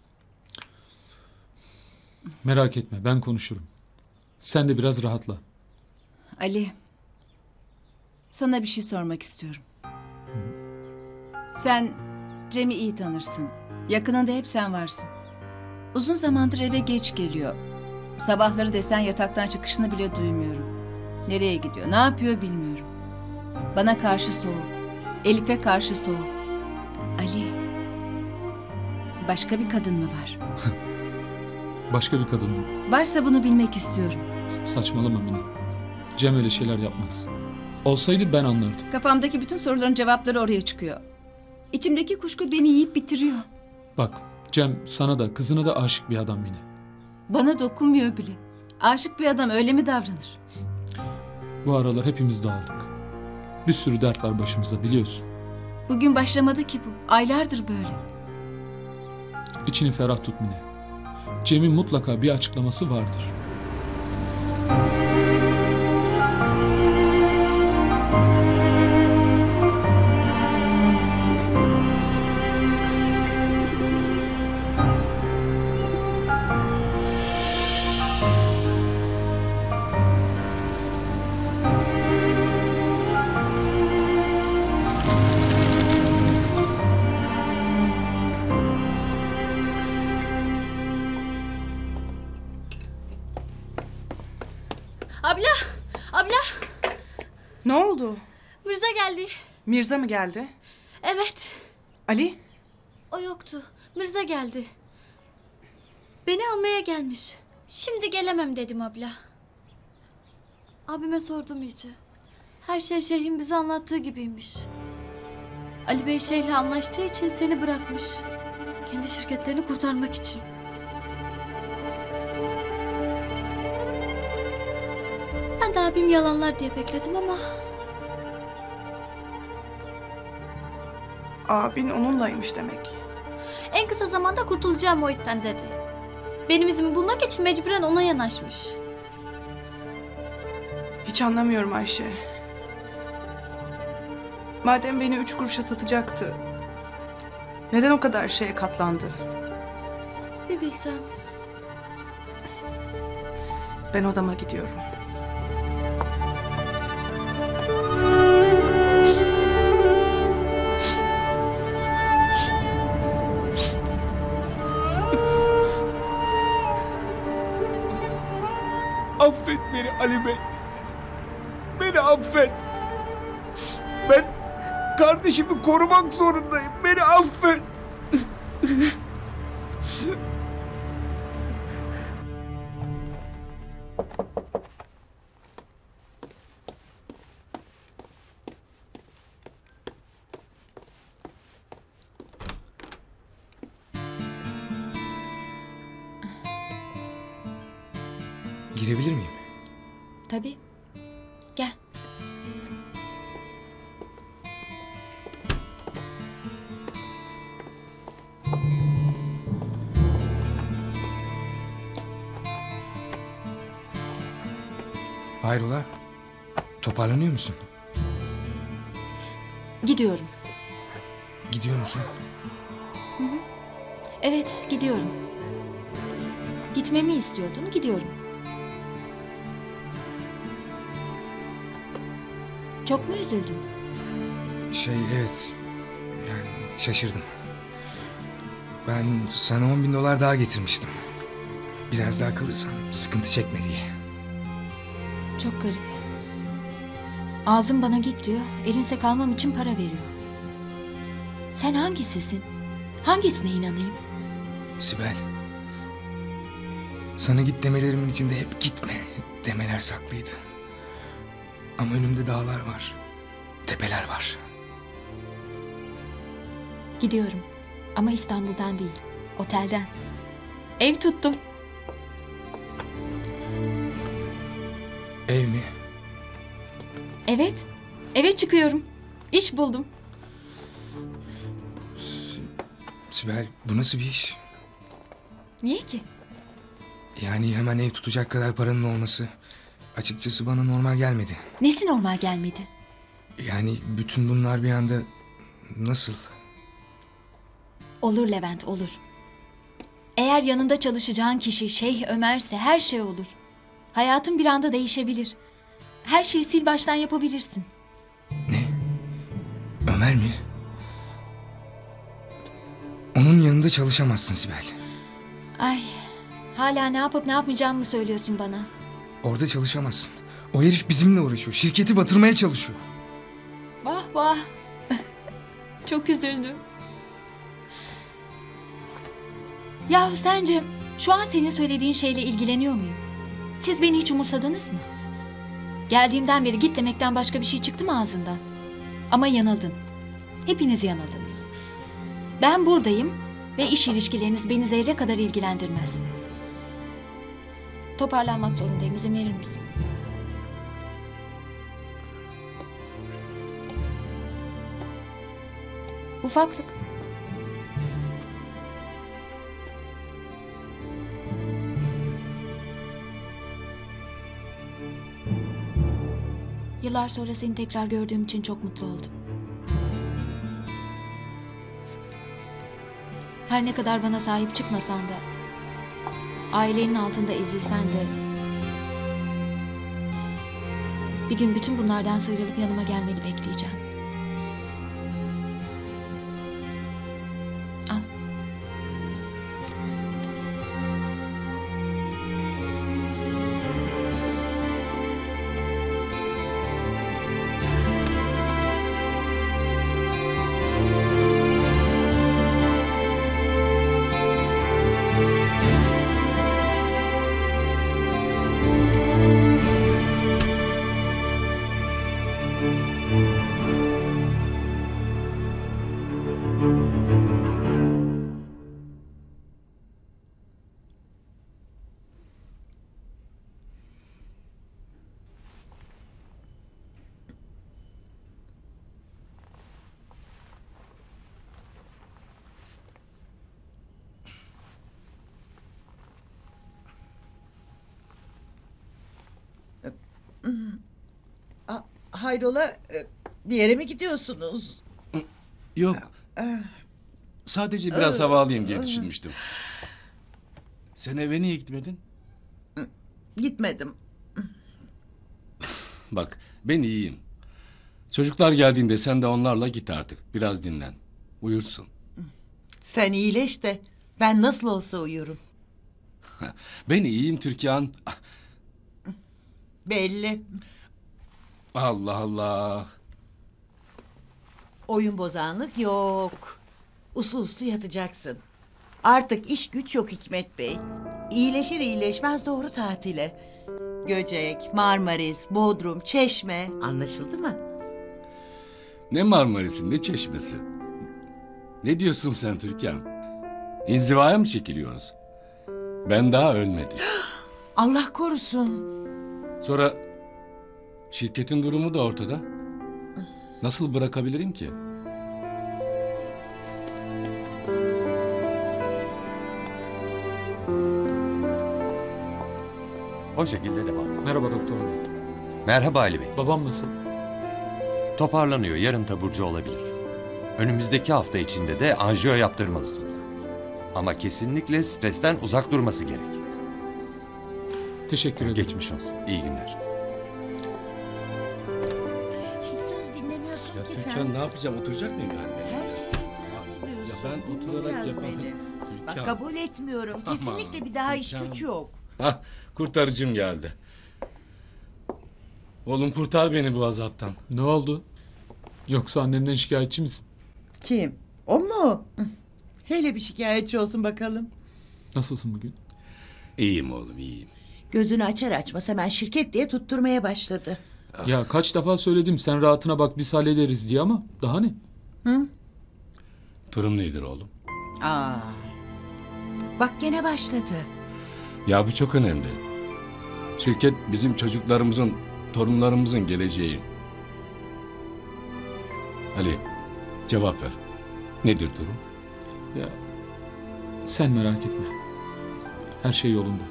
Merak etme, ben konuşurum. Sen de biraz rahatla. Ali, sana bir şey sormak istiyorum. Sen Cem'i iyi tanırsın. Yakınında hep sen varsın. Uzun zamandır eve geç geliyor. Sabahları desen yataktan çıkışını bile duymuyorum. Nereye gidiyor, ne yapıyor bilmiyorum. Bana karşı soğuk. Elif'e karşı soğuk. Ali, başka bir kadın mı var? Başka bir kadın mı? Varsa bunu bilmek istiyorum. Saçmalama Mine. Cem öyle şeyler yapmaz. Olsaydı ben anlardım. Kafamdaki bütün soruların cevapları oraya çıkıyor. İçimdeki kuşku beni yiyip bitiriyor. Bak, Cem sana da kızına da aşık bir adam Mine. Bana dokunmuyor bile. Aşık bir adam öyle mi davranır? Bu aralar hepimiz dağıldık. Bir sürü dert var başımızda biliyorsun. Bugün başlamadı ki bu. Aylardır böyle. İçini ferah tut Mine. Cem'in mutlaka bir açıklaması vardır. Abla! Abla! Ne oldu? Mirza geldi. Mirza mı geldi? Evet. Ali? O yoktu. Mirza geldi. Beni almaya gelmiş. Şimdi gelemem dedim abla. Abime sordum iyice. Her şey şeyhin bize anlattığı gibiymiş. Ali Bey şeyhle anlaştığı için seni bırakmış. Kendi şirketlerini kurtarmak için. Ben de abim yalanlar diye bekledim ama... Abin onunlaymış demek. En kısa zamanda kurtulacağım o itten dedi. Benim izimi bulmak için mecburen ona yanaşmış. Hiç anlamıyorum Ayşe. Madem beni üç kuruşa satacaktı, neden o kadar şeye katlandı? Bir bilsem. Ben odama gidiyorum. Affet beni Ali Bey. Beni affet. Ben kardeşimi korumak zorundayım. Beni affet. Girebilir miyim? Tabii. Gel. Hayrola? Toparlanıyor musun? Gidiyorum. Gidiyor musun? Hı hı. Evet, gidiyorum. Gitmemi istiyordun, gidiyorum. Çok mu üzüldün? Şey evet. Yani şaşırdım. Ben sana on bin dolar daha getirmiştim. Biraz daha kalırsan sıkıntı çekme diye. Çok garip. Ağzım bana git diyor, elinse kalmam için para veriyor. Sen hangisisin? Hangisine inanayım? Sibel. Sana git demelerimin içinde hep gitme demeler saklıydı. Ama önümde dağlar var. Tepeler var. Gidiyorum. Ama İstanbul'dan değil, otelden. Ev tuttum. Ev mi? Evet, eve çıkıyorum. İş buldum. Sibel bu nasıl bir iş? Niye ki? Yani hemen ev tutacak kadar paranın olması açıkçası bana normal gelmedi. Nesi normal gelmedi? Yani bütün bunlar bir anda nasıl? Olur Levent, olur. Eğer yanında çalışacağın kişi Şeyh Ömer'se her şey olur. Hayatın bir anda değişebilir. Her şeyi sil baştan yapabilirsin. Ömer mi? Onun yanında çalışamazsın Sibel. Ay, hala ne yapıp ne yapmayacağımı söylüyorsun bana. Orada çalışamazsın. O herif bizimle uğraşıyor. Şirketi batırmaya çalışıyor. Vah vah. Çok üzüldüm. Yahu sence şu an senin söylediğin şeyle ilgileniyor muyum? Siz beni hiç umursadınız mı? Geldiğimden beri git demekten başka bir şey çıktı mı ağzından? Ama yanıldın. Hepiniz yanıldınız. Ben buradayım ve iş ilişkileriniz beni zerre kadar ilgilendirmez. Toparlanmak zorundayım. İzin verir misin? Ufaklık. Yıllar sonra seni tekrar gördüğüm için çok mutlu oldum. Her ne kadar bana sahip çıkmasan da, ailenin altında ezilsen de, bir gün bütün bunlardan sıyrılıp yanıma gelmeni bekleyeceğim. Al. A- Hayrola e, bir yere mi gidiyorsunuz? Yok. Sadece biraz hava alayım diye düşünmüştüm. Sen eve niye gitmedin? Gitmedim. Bak ben iyiyim. Çocuklar geldiğinde sen de onlarla git artık. Biraz dinlen. Uyursun. Sen iyileş de ben nasıl olsa uyurum. Ben iyiyim Türkan. Belli. Allah Allah. Oyun bozanlık yok. Uslu uslu yatacaksın. Artık iş güç yok Hikmet Bey. İyileşir iyileşmez doğru tatile. Göcek, Marmaris, Bodrum, Çeşme. Anlaşıldı mı? Ne Marmaris'in ne Çeşmesi. Ne diyorsun sen Türkan? İnzivaya mı çekiliyoruz? Ben daha ölmedim. Allah korusun. Sonra şirketin durumu da ortada. Nasıl bırakabilirim ki? O şekilde devam. Merhaba doktor bey. Merhaba Ali Bey. Babam nasıl? Toparlanıyor. Yarın taburcu olabilir. Önümüzdeki hafta içinde de anjiyo yaptırmalısınız. Ama kesinlikle stresten uzak durması gerek. Teşekkür ederim. Geçmiş olsun. İyi günler. Hiç söz dinlemiyorsun Ya ki sen. Türkan ne yapacağım? Oturacak mıyım yani? ben? Her şeye itiraz ediyorsun. Ya ben Dinle oturarak biraz yapamam. beni. Bak Türkan. kabul etmiyorum. Aman, Kesinlikle bir daha iş Türkan. güç yok. Hah, kurtarıcım geldi. Oğlum kurtar beni bu azaptan. Ne oldu? Yoksa annemden şikayetçi misin? Kim? O mu? Hele bir şikayetçi olsun bakalım. Nasılsın bugün? İyiyim oğlum iyiyim. Gözünü açar açmaz hemen şirket diye tutturmaya başladı. Ya kaç defa söyledim sen rahatına bak biz hallederiz diye ama daha ne? Hı? Durum nedir oğlum? Aa. Bak gene başladı. Ya bu çok önemli. Şirket bizim çocuklarımızın, torunlarımızın geleceği. Ali, cevap ver. Nedir durum? Ya sen merak etme. Her şey yolunda.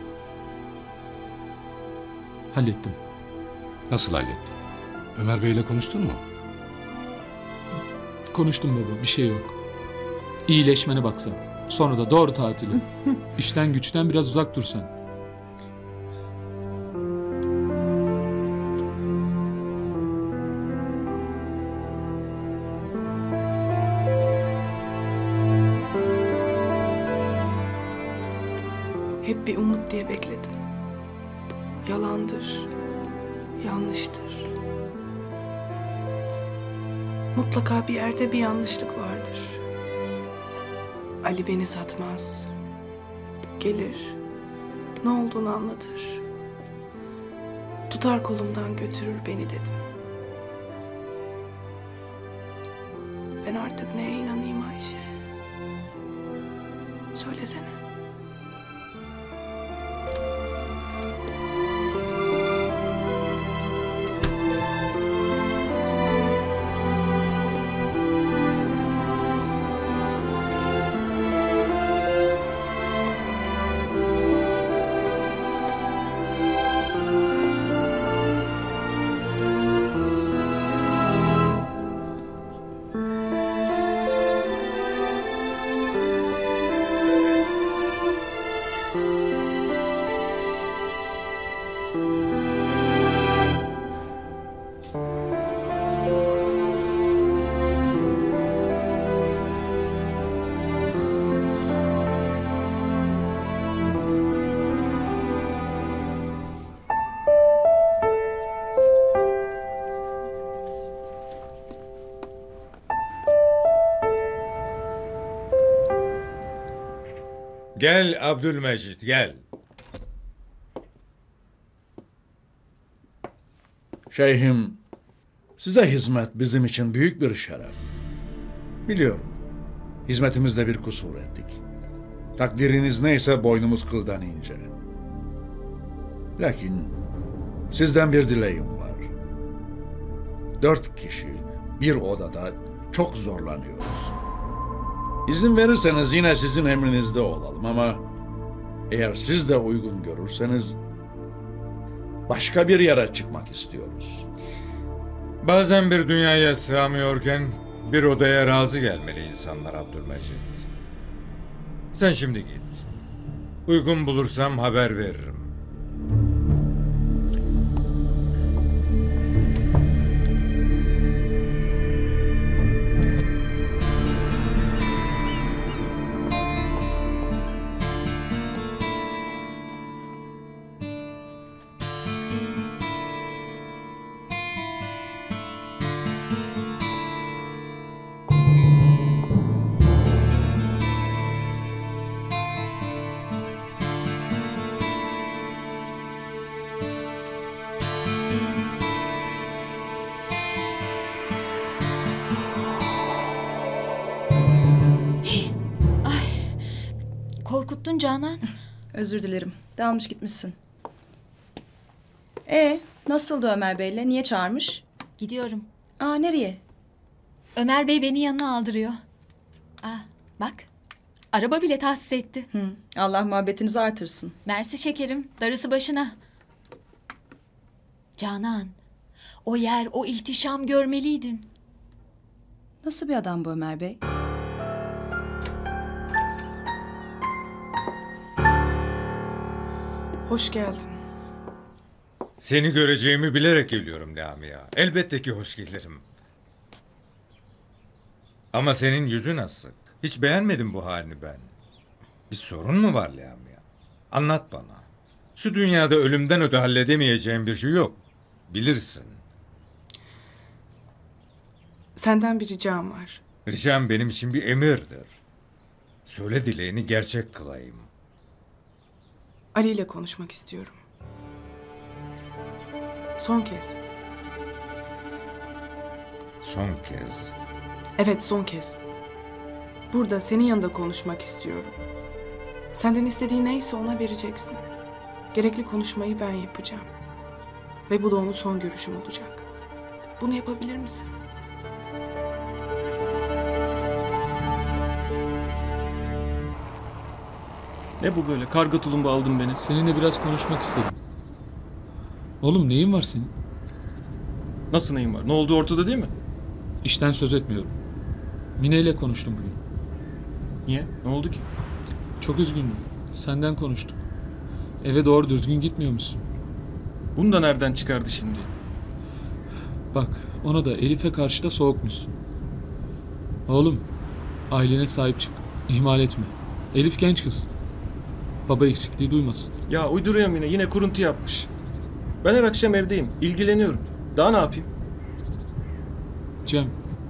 Hallettim. Nasıl hallettin? Ömer Bey'le konuştun mu? Konuştum baba bir şey yok. İyileşmene baksan. Sonra da doğru tatile. İşten güçten biraz uzak dursan. Hep bir umut diye bekledim. Yalandır, yanlıştır. Mutlaka bir yerde bir yanlışlık vardır. Ali beni satmaz. Gelir, ne olduğunu anlatır. Tutar kolumdan götürür beni dedim. Ben artık neye inanayım Ayşe? Söylesene. Gel Abdülmecit gel. Şeyhim, size hizmet bizim için büyük bir şeref. Biliyorum, hizmetimizde bir kusur ettik. Takdiriniz neyse boynumuz kıldan ince. Lakin sizden bir dileğim var. Dört kişi bir odada çok zorlanıyoruz. İzin verirseniz yine sizin emrinizde olalım ama eğer siz de uygun görürseniz başka bir yere çıkmak istiyoruz. Bazen bir dünyaya sığamıyorken bir odaya razı gelmeli insanlar Abdülmecit. Sen şimdi git. Uygun bulursam haber veririm. Korkuttun Canan. Özür dilerim. Dalmış gitmişsin. E nasıldı Ömer Bey'le? Niye çağırmış? Gidiyorum. Aa nereye? Ömer Bey beni yanına aldırıyor. Aa, bak. Araba bile tahsis etti. Hı, Allah muhabbetinizi artırsın. Mersi şekerim. Darısı başına. Canan. O yer, o ihtişam görmeliydin. Nasıl bir adam bu Ömer Bey? Hoş geldin. Seni göreceğimi bilerek geliyorum Lamia. Elbette ki hoş gelirim. Ama senin yüzün asık. Hiç beğenmedim bu halini ben. Bir sorun mu var Lamia? Anlat bana. Şu dünyada ölümden öte halledemeyeceğim bir şey yok. Bilirsin. Senden bir ricam var. Ricam benim için bir emirdir. Söyle dileğini gerçek kılayım. Ali ile konuşmak istiyorum. Son kez. Son kez. Evet, son kez. Burada senin yanında konuşmak istiyorum. Senden istediği neyse ona vereceksin. Gerekli konuşmayı ben yapacağım. Ve bu da onun son görüşüm olacak. Bunu yapabilir misin? Ne bu böyle? Karga tulumba aldın beni. Seninle biraz konuşmak istedim. Oğlum neyin var senin? Nasıl neyim var? Ne olduğu ortada değil mi? İşten söz etmiyorum. Mine ile konuştum bugün. Niye? Ne oldu ki? Çok üzgündüm. Senden konuştuk. Eve doğru düzgün gitmiyormuşsun. Bunu da nereden çıkardı şimdi? Bak ona da Elif'e karşı da soğukmuşsun. Oğlum ailene sahip çık. İhmal etme. Elif genç kız. Baba eksikliği duymasın. Ya uyduruyorum yine. Yine kuruntu yapmış. Ben her akşam evdeyim. İlgileniyorum. Daha ne yapayım? Cem.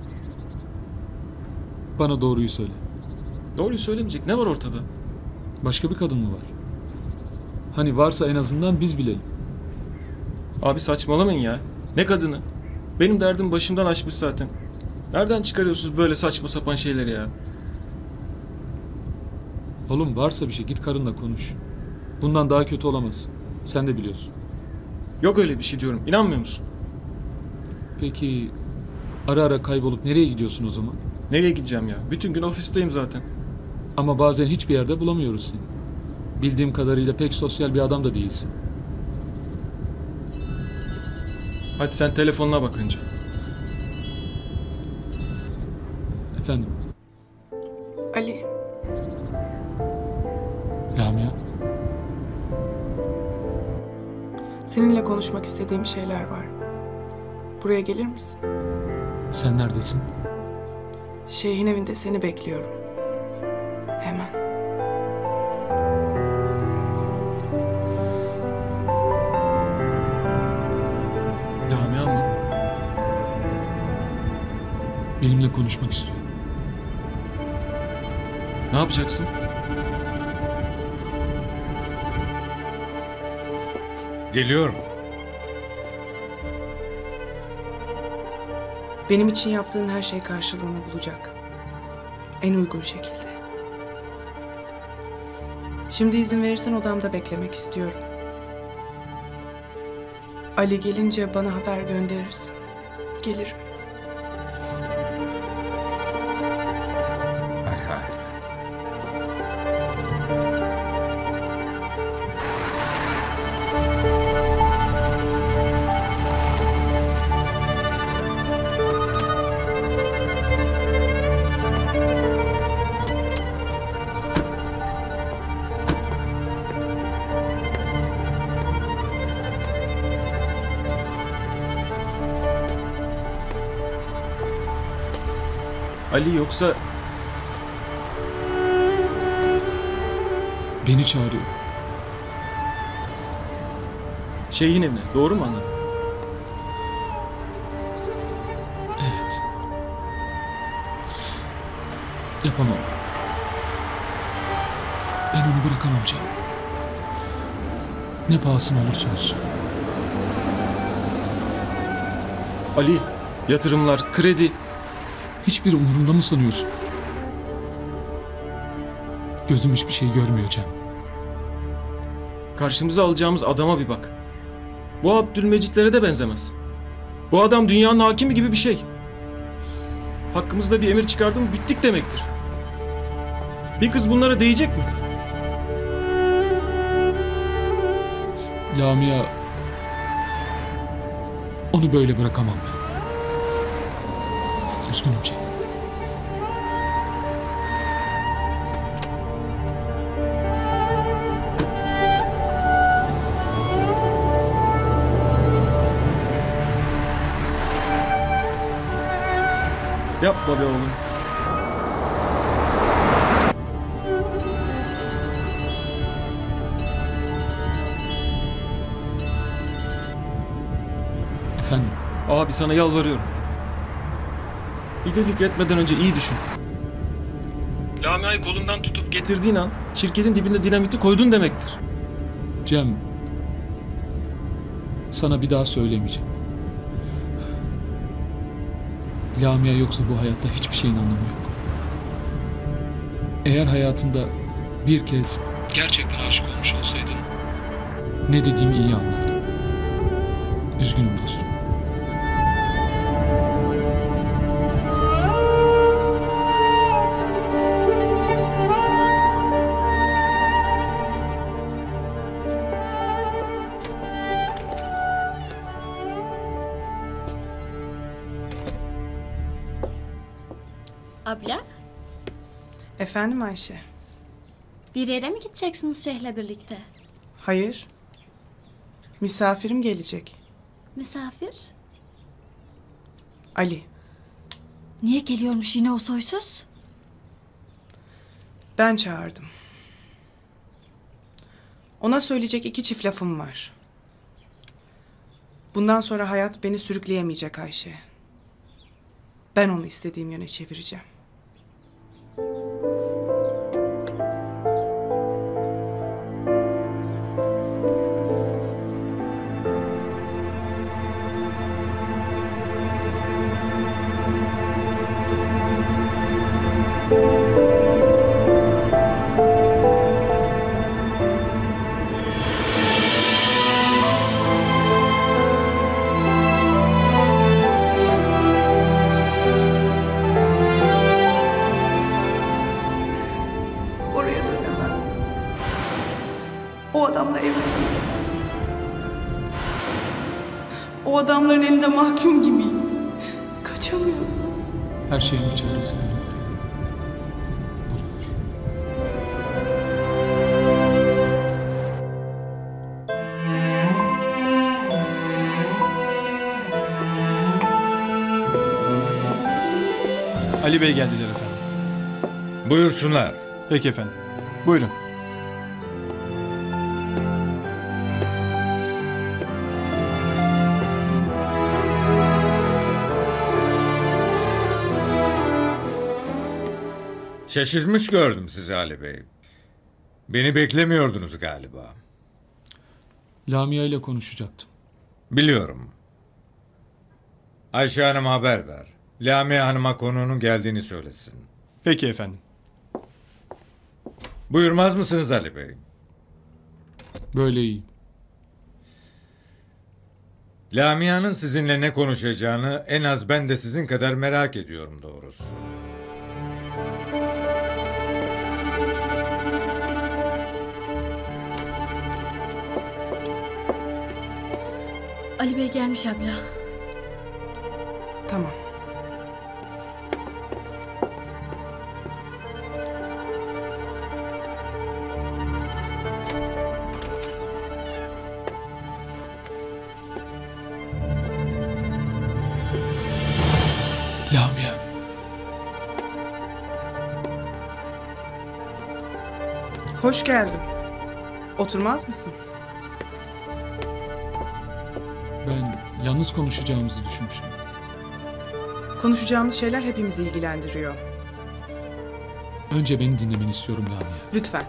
Bana doğruyu söyle. Doğruyu söylemeyecek. Ne var ortada? Başka bir kadın mı var? Hani varsa en azından biz bilelim. Abi saçmalamayın ya. Ne kadını? Benim derdim başımdan aşmış zaten. Nereden çıkarıyorsunuz böyle saçma sapan şeyleri ya? Oğlum varsa bir şey git karınla konuş. Bundan daha kötü olamazsın. Sen de biliyorsun. Yok öyle bir şey diyorum. İnanmıyor musun? Peki ara ara kaybolup nereye gidiyorsun o zaman? Nereye gideceğim ya? Bütün gün ofisteyim zaten. Ama bazen hiçbir yerde bulamıyoruz seni. Bildiğim kadarıyla pek sosyal bir adam da değilsin. Hadi sen telefonuna bak önce. Efendim? Ali. Lamia. Seninle konuşmak istediğim şeyler var. Buraya gelir misin? Sen neredesin? Şeyhin evinde seni bekliyorum. Hemen. Lamia mı? Benimle konuşmak istiyor. Ne yapacaksın? Geliyorum. Benim için yaptığın her şey karşılığını bulacak. En uygun şekilde. Şimdi izin verirsen odamda beklemek istiyorum. Ali gelince bana haber gönderirsin. Gelirim. Hay hay. Ali yoksa Beni çağırıyor. şeyhin emri. Doğru mu anladım? Evet. Yapamam. Ben onu bırakamam Cem. Ne pahasına olursa olsun. Ali, yatırımlar, kredi. Hiçbir umurumda mı sanıyorsun? Gözüm hiçbir şey görmüyor Cem. Karşımıza alacağımız adama bir bak. Bu Abdülmecitlere de benzemez. Bu adam dünyanın hakimi gibi bir şey. Hakkımızda bir emir çıkardı mı bittik demektir. Bir kız bunlara değecek mi? Lamia... Onu böyle bırakamam ben. Üzgünüm Cem. Yapma be oğlum. Efendim? Abi sana yalvarıyorum. Bir delik etmeden önce iyi düşün. Lamia'yı kolundan tutup getirdiğin an şirketin dibinde dinamiti koydun demektir. Cem... Sana bir daha söylemeyeceğim. Lamia yoksa bu hayatta hiçbir şeyin anlamı yok. Eğer hayatında bir kez gerçekten aşık olmuş olsaydın ne dediğimi iyi anlardın. Üzgünüm dostum. Abla, Efendim Ayşe? bir yere mi gideceksiniz Şeyh'le birlikte? Hayır. Misafirim gelecek. Misafir? Ali. Niye geliyormuş yine o soysuz? Ben çağırdım. Ona söyleyecek iki çift lafım var. Bundan sonra hayat beni sürükleyemeyecek Ayşe. Ben onu istediğim yöne çevireceğim. Oraya dönemem. O adamla evlenemem. O adamların elinde mahkum gibiyim. Kaçamıyorum. Her şeyin bir çaresi bulunur. Ali Bey geldiler efendim. Buyursunlar. Peki efendim. Buyurun. Şaşırmış gördüm sizi Ali Bey. Beni beklemiyordunuz galiba. Lamia ile konuşacaktım. Biliyorum. Ayşe Hanım'a haber ver. Lamia Hanım'a konunun geldiğini söylesin. Peki efendim. Buyurmaz mısınız Ali Bey? Böyle iyi. Lamia'nın sizinle ne konuşacağını en az ben de sizin kadar merak ediyorum doğrusu. Ali Bey gelmiş abla. Tamam. Lamia. Hoş geldin. Oturmaz mısın? Ben yalnız konuşacağımızı düşünmüştüm. Konuşacağımız şeyler hepimizi ilgilendiriyor. Önce beni dinlemeni istiyorum Lamia. Lütfen.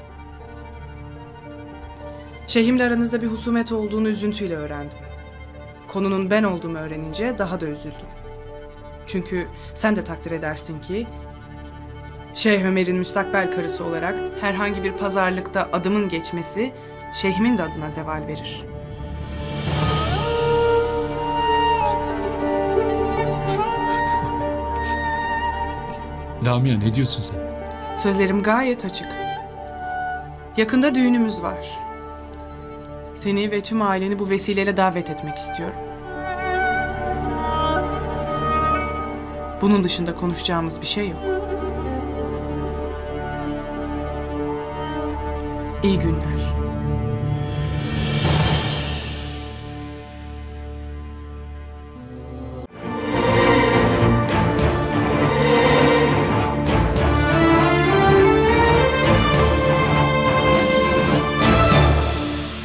Şeyhimle aranızda bir husumet olduğunu üzüntüyle öğrendim. Konunun ben olduğumu öğrenince daha da üzüldüm. Çünkü sen de takdir edersin ki Şeyh Ömer'in müstakbel karısı olarak herhangi bir pazarlıkta adımın geçmesi şeyhimin de adına zeval verir. Lamia ne diyorsun sen? Sözlerim gayet açık. Yakında düğünümüz var. Seni ve tüm aileni bu vesileyle davet etmek istiyorum. Bunun dışında konuşacağımız bir şey yok. İyi günler.